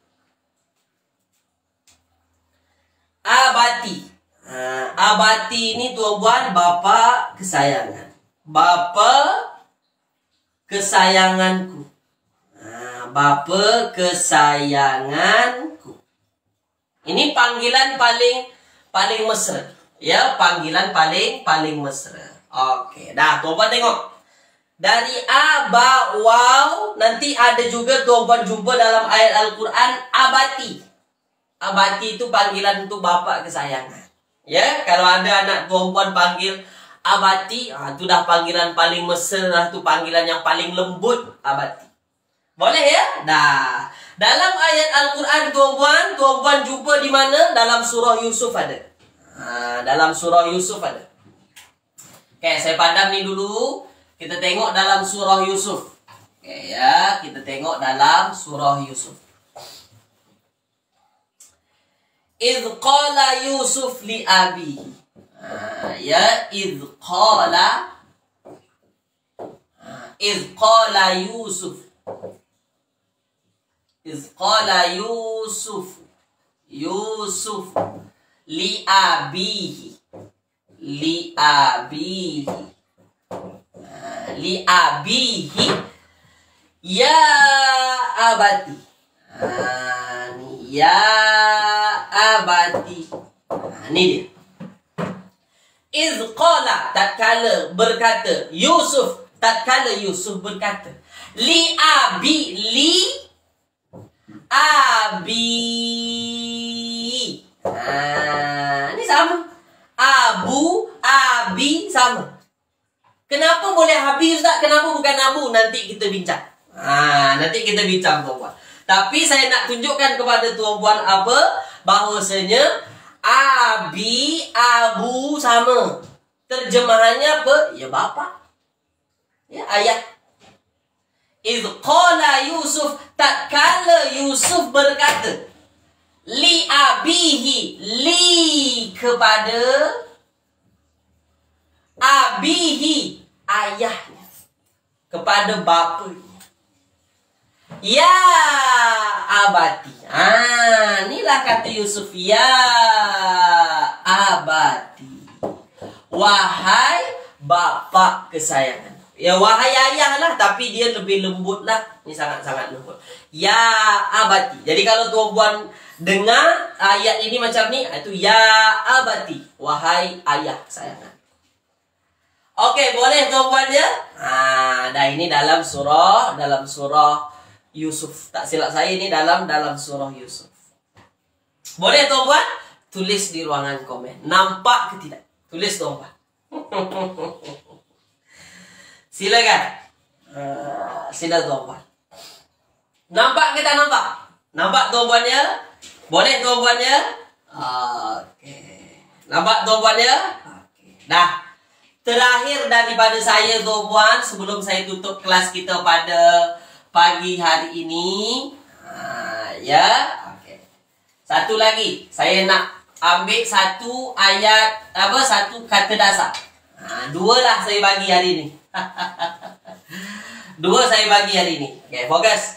Abati. Ha, abati ini tuan puan bapa kesayangan. Bapa kesayanganku. Nah, bapa kesayanganku. Ini panggilan paling paling mesra. Ya, panggilan paling paling mesra. Oke, dah tuan-tuan tengok. Dari a, ba, waw, nanti ada juga tuan-tuan jumpa dalam ayat Al-Qur'an abati. Abati itu panggilan untuk bapa kesayangan. Ya, kalau ada anak tuan-tuan panggil abati, ah, itu dah panggilan paling mesra, itu panggilan yang paling lembut, abati. Boleh ya? Dah. Dalam ayat Al-Qur'an tuan-tuan, tuan-tuan jumpa di mana? Dalam surah Yusuf ada. Ha, dalam surah Yusuf ada. Oke, saya padam ni dulu. Kita tengok dalam surah Yusuf. Oke ya, kita tengok dalam surah Yusuf. Idh qala Yusuf li abihi. Uh, ya, idh qala uh, idh qala Yusuf idh qala Yusuf Yusuf li abihi li abihi uh, li abihi ya abati. uh, ya abati. uh, ini dia. Iz qala, tatkala berkata Yusuf, tatkala Yusuf berkata li abi, li abi. Ha, ini sama. Abu, abi sama. Kenapa boleh abi Ustaz? Kenapa bukan abu? Nanti kita bincang. Ha, nanti kita bincang tuan-puan. Tapi saya nak tunjukkan kepada tuan-puan apa? Bahawasanya abi, abu sama. Terjemahannya apa? Ya bapa. Ya ayah. Idh qala Yusuf, tatkala Yusuf berkata li abihi, li kepada abihi, ayahnya, kepada bapanya. Ya abati. Ah, inilah kata Yusuf, ya abati. Wahai bapa kesayangan. Ya wahai ayah lah, tapi dia lebih lembut lah. Ini sangat-sangat lembut. Ya abati. Jadi kalau tuan-puan dengar ayat ini macam ni, itu ya abati. Wahai ayah kesayangan. Oke, boleh tuan-puan ya? Ah, dah ini dalam surah, dalam surah Yusuf. Tak silap saya ini dalam dalam surah Yusuf. Boleh tuan-puan? Tulis di ruangan komen. Nampak ke tidak? Tulis tuan-puan. Silakan. Uh, sila tuan-puan. Nampak ke tak nampak? Nampak tuan-puan ya? Boleh tuan-puan ya? Okey. Nampak tuan-puan ya? Okey. Dah. Terakhir daripada saya tuan-puan, sebelum saya tutup kelas kita pada pagi hari ini, ha, ya, okay. Satu lagi, saya nak ambil satu ayat, apa, satu kata dasar. Ha, dua lah saya bagi hari ini. Dua saya bagi hari ini. Okay, fokus.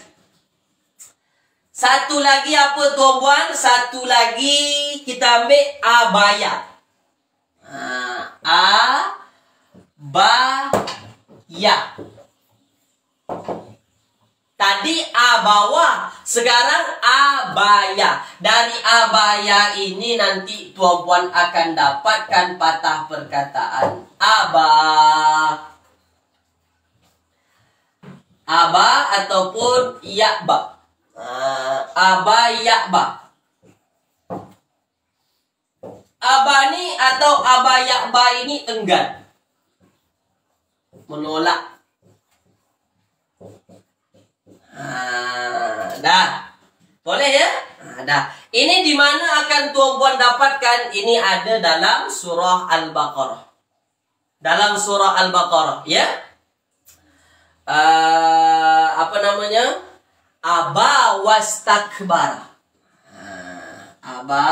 Satu lagi apa tuan-puan? Satu lagi kita ambil abaya. Ha, abaya. Tadi abawa, sekarang abaya. Dari abaya ini nanti tuan-puan akan dapatkan patah perkataan aba. Aba ataupun yakba. Uh, aba yakba. Aba ni atau aba yakba ini enggan, menolak. Ha, dah. Boleh ya? Ha, dah. Ini di mana akan tuan-puan dapatkan? Ini ada dalam surah Al-Baqarah. Dalam surah Al-Baqarah, ya. uh, apa namanya? Aba wastakbara. Uh, aba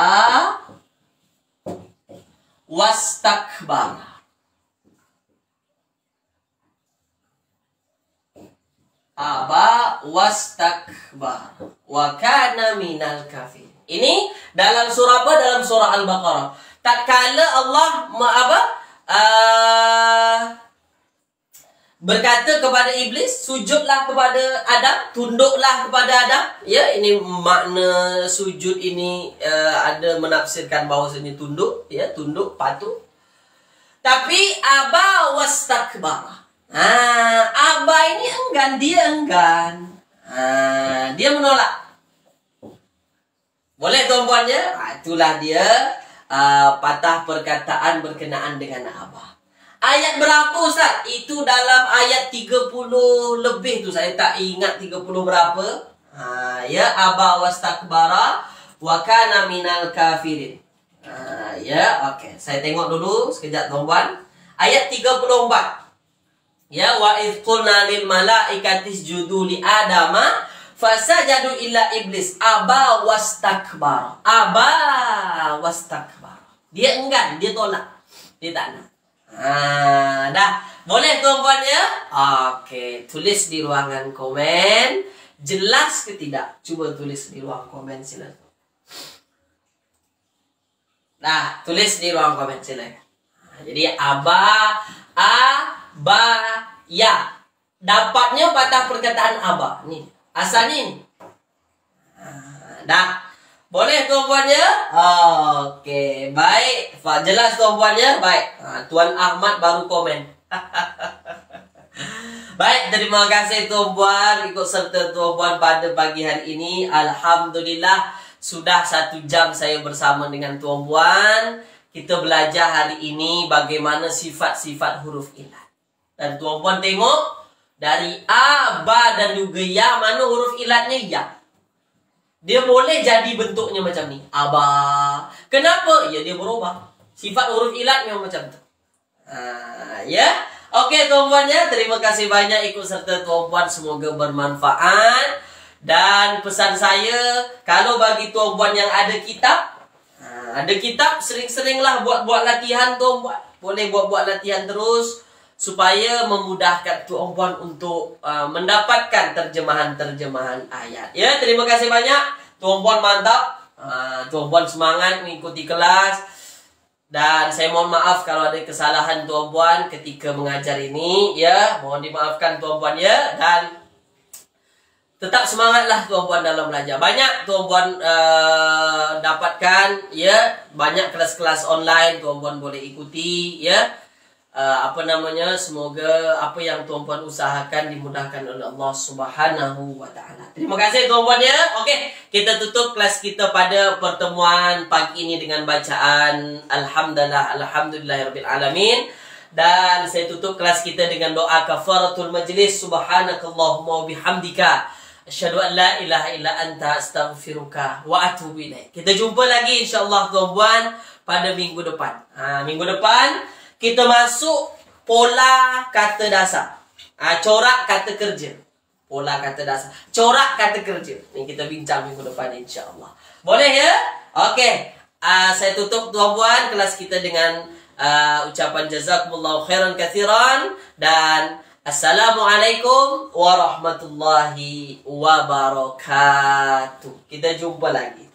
wastakbara. Aba wastakbar wa kana minal kafir. Ini dalam surah apa? Dalam surah Al-Baqarah. Tatkala Allah apa? Uh, berkata kepada iblis, sujudlah kepada Adam, tunduklah kepada Adam. Ya, ini makna sujud ini uh, ada menafsirkan bahawa ini tunduk, ya, tunduk, patuh. Tapi aba wastakbar. Ah, Aba ini enggan, dia enggan. Ah, dia menolak. Boleh tuan-puan ya? Ah, itulah dia uh, patah perkataan berkenaan dengan Aba. Ayat berapa Ustaz? Itu dalam ayat tiga puluh lebih tu, saya tak ingat tiga puluh berapa. Ah, ya, Aba wastakbara wa kana minal kafirin. Ah, ya, okey. Saya tengok dulu sekejap tuan-puan. Ayat tiga puluh empat. Ya, wa idh qulna lil malaikati isjudu li adama fasajadu illa iblis aba wastakbar. Aba wastakbar. Dia enggan, dia tolak. Dia tak nak. Ha, dah. Boleh tuan-puan ya? Okey, tulis di ruangan komen. Jelas ke tidak? Cuba tulis di ruang komen silakan. Nah, tulis di ruang komen silakan. Jadi aba a ba ya. Dapatnya patah perkataan aba. Ni. Asalnya ni. Dah. Boleh tuan-puan ya? Okey, baik. Jelas tuan-puan ya? Baik. Tuan Ahmad baru komen. Baik, terima kasih tuan-puan ikut serta tuan-puan pada pagi hari ini. Alhamdulillah sudah satu jam saya bersama dengan tuan-puan. Kita belajar hari ini bagaimana sifat-sifat huruf ilat. Dan tuan-puan tengok, dari A, Ba dan juga Ya, mana huruf ilatnya? Ya. Dia boleh jadi bentuknya macam ni. Aba. Kenapa? Ya, dia berubah. Sifat huruf ilat memang macam tu. Ha, ya. Okey tuan-puan ya, terima kasih banyak ikut serta tuan-puan. Semoga bermanfaat. Dan pesan saya, kalau bagi tuan-puan yang ada kitab, ha, ada kitab, sering-seringlah buat-buat latihan tuan-puan. Boleh buat-buat latihan terus, supaya memudahkan tuan-puan untuk uh, mendapatkan terjemahan-terjemahan ayat. Ya, terima kasih banyak. Tuan-puan mantap. Uh, tuan-puan semangat mengikuti kelas. Dan saya mohon maaf kalau ada kesalahan tuan-puan ketika mengajar ini. Ya, mohon dimaafkan tuan-puan ya. Dan tetap semangatlah tuan-puan dalam belajar. Banyak tuan-puan uh, dapatkan. Ya, banyak kelas-kelas online tuan-puan boleh ikuti. Ya. Uh, apa namanya, semoga apa yang tuan-puan usahakan dimudahkan oleh Allah Subhanahu wa taala. Terima kasih tuan-puan ya. Okey, kita tutup kelas kita pada pertemuan pagi ini dengan bacaan alhamdulillah alhamdulillahirabbil alamin. Dan saya tutup kelas kita dengan doa kafaratul majlis. Subhanakallahumma wa bihamdika asyhadu an la ilaha illa anta astaghfiruka wa atubu ilaik. Kita jumpa lagi insyaallah tuan-puan pada minggu depan. Ha, minggu depan kita masuk pola kata dasar. Ha, corak kata kerja. Pola kata dasar. Corak kata kerja. Ini kita bincang minggu depan insya-Allah. Boleh ya? Okey. Uh, saya tutup tuan-puan kelas kita dengan uh, ucapan jazakumullahu khairan katsiran dan assalamualaikum warahmatullahi wabarakatuh. Kita jumpa lagi.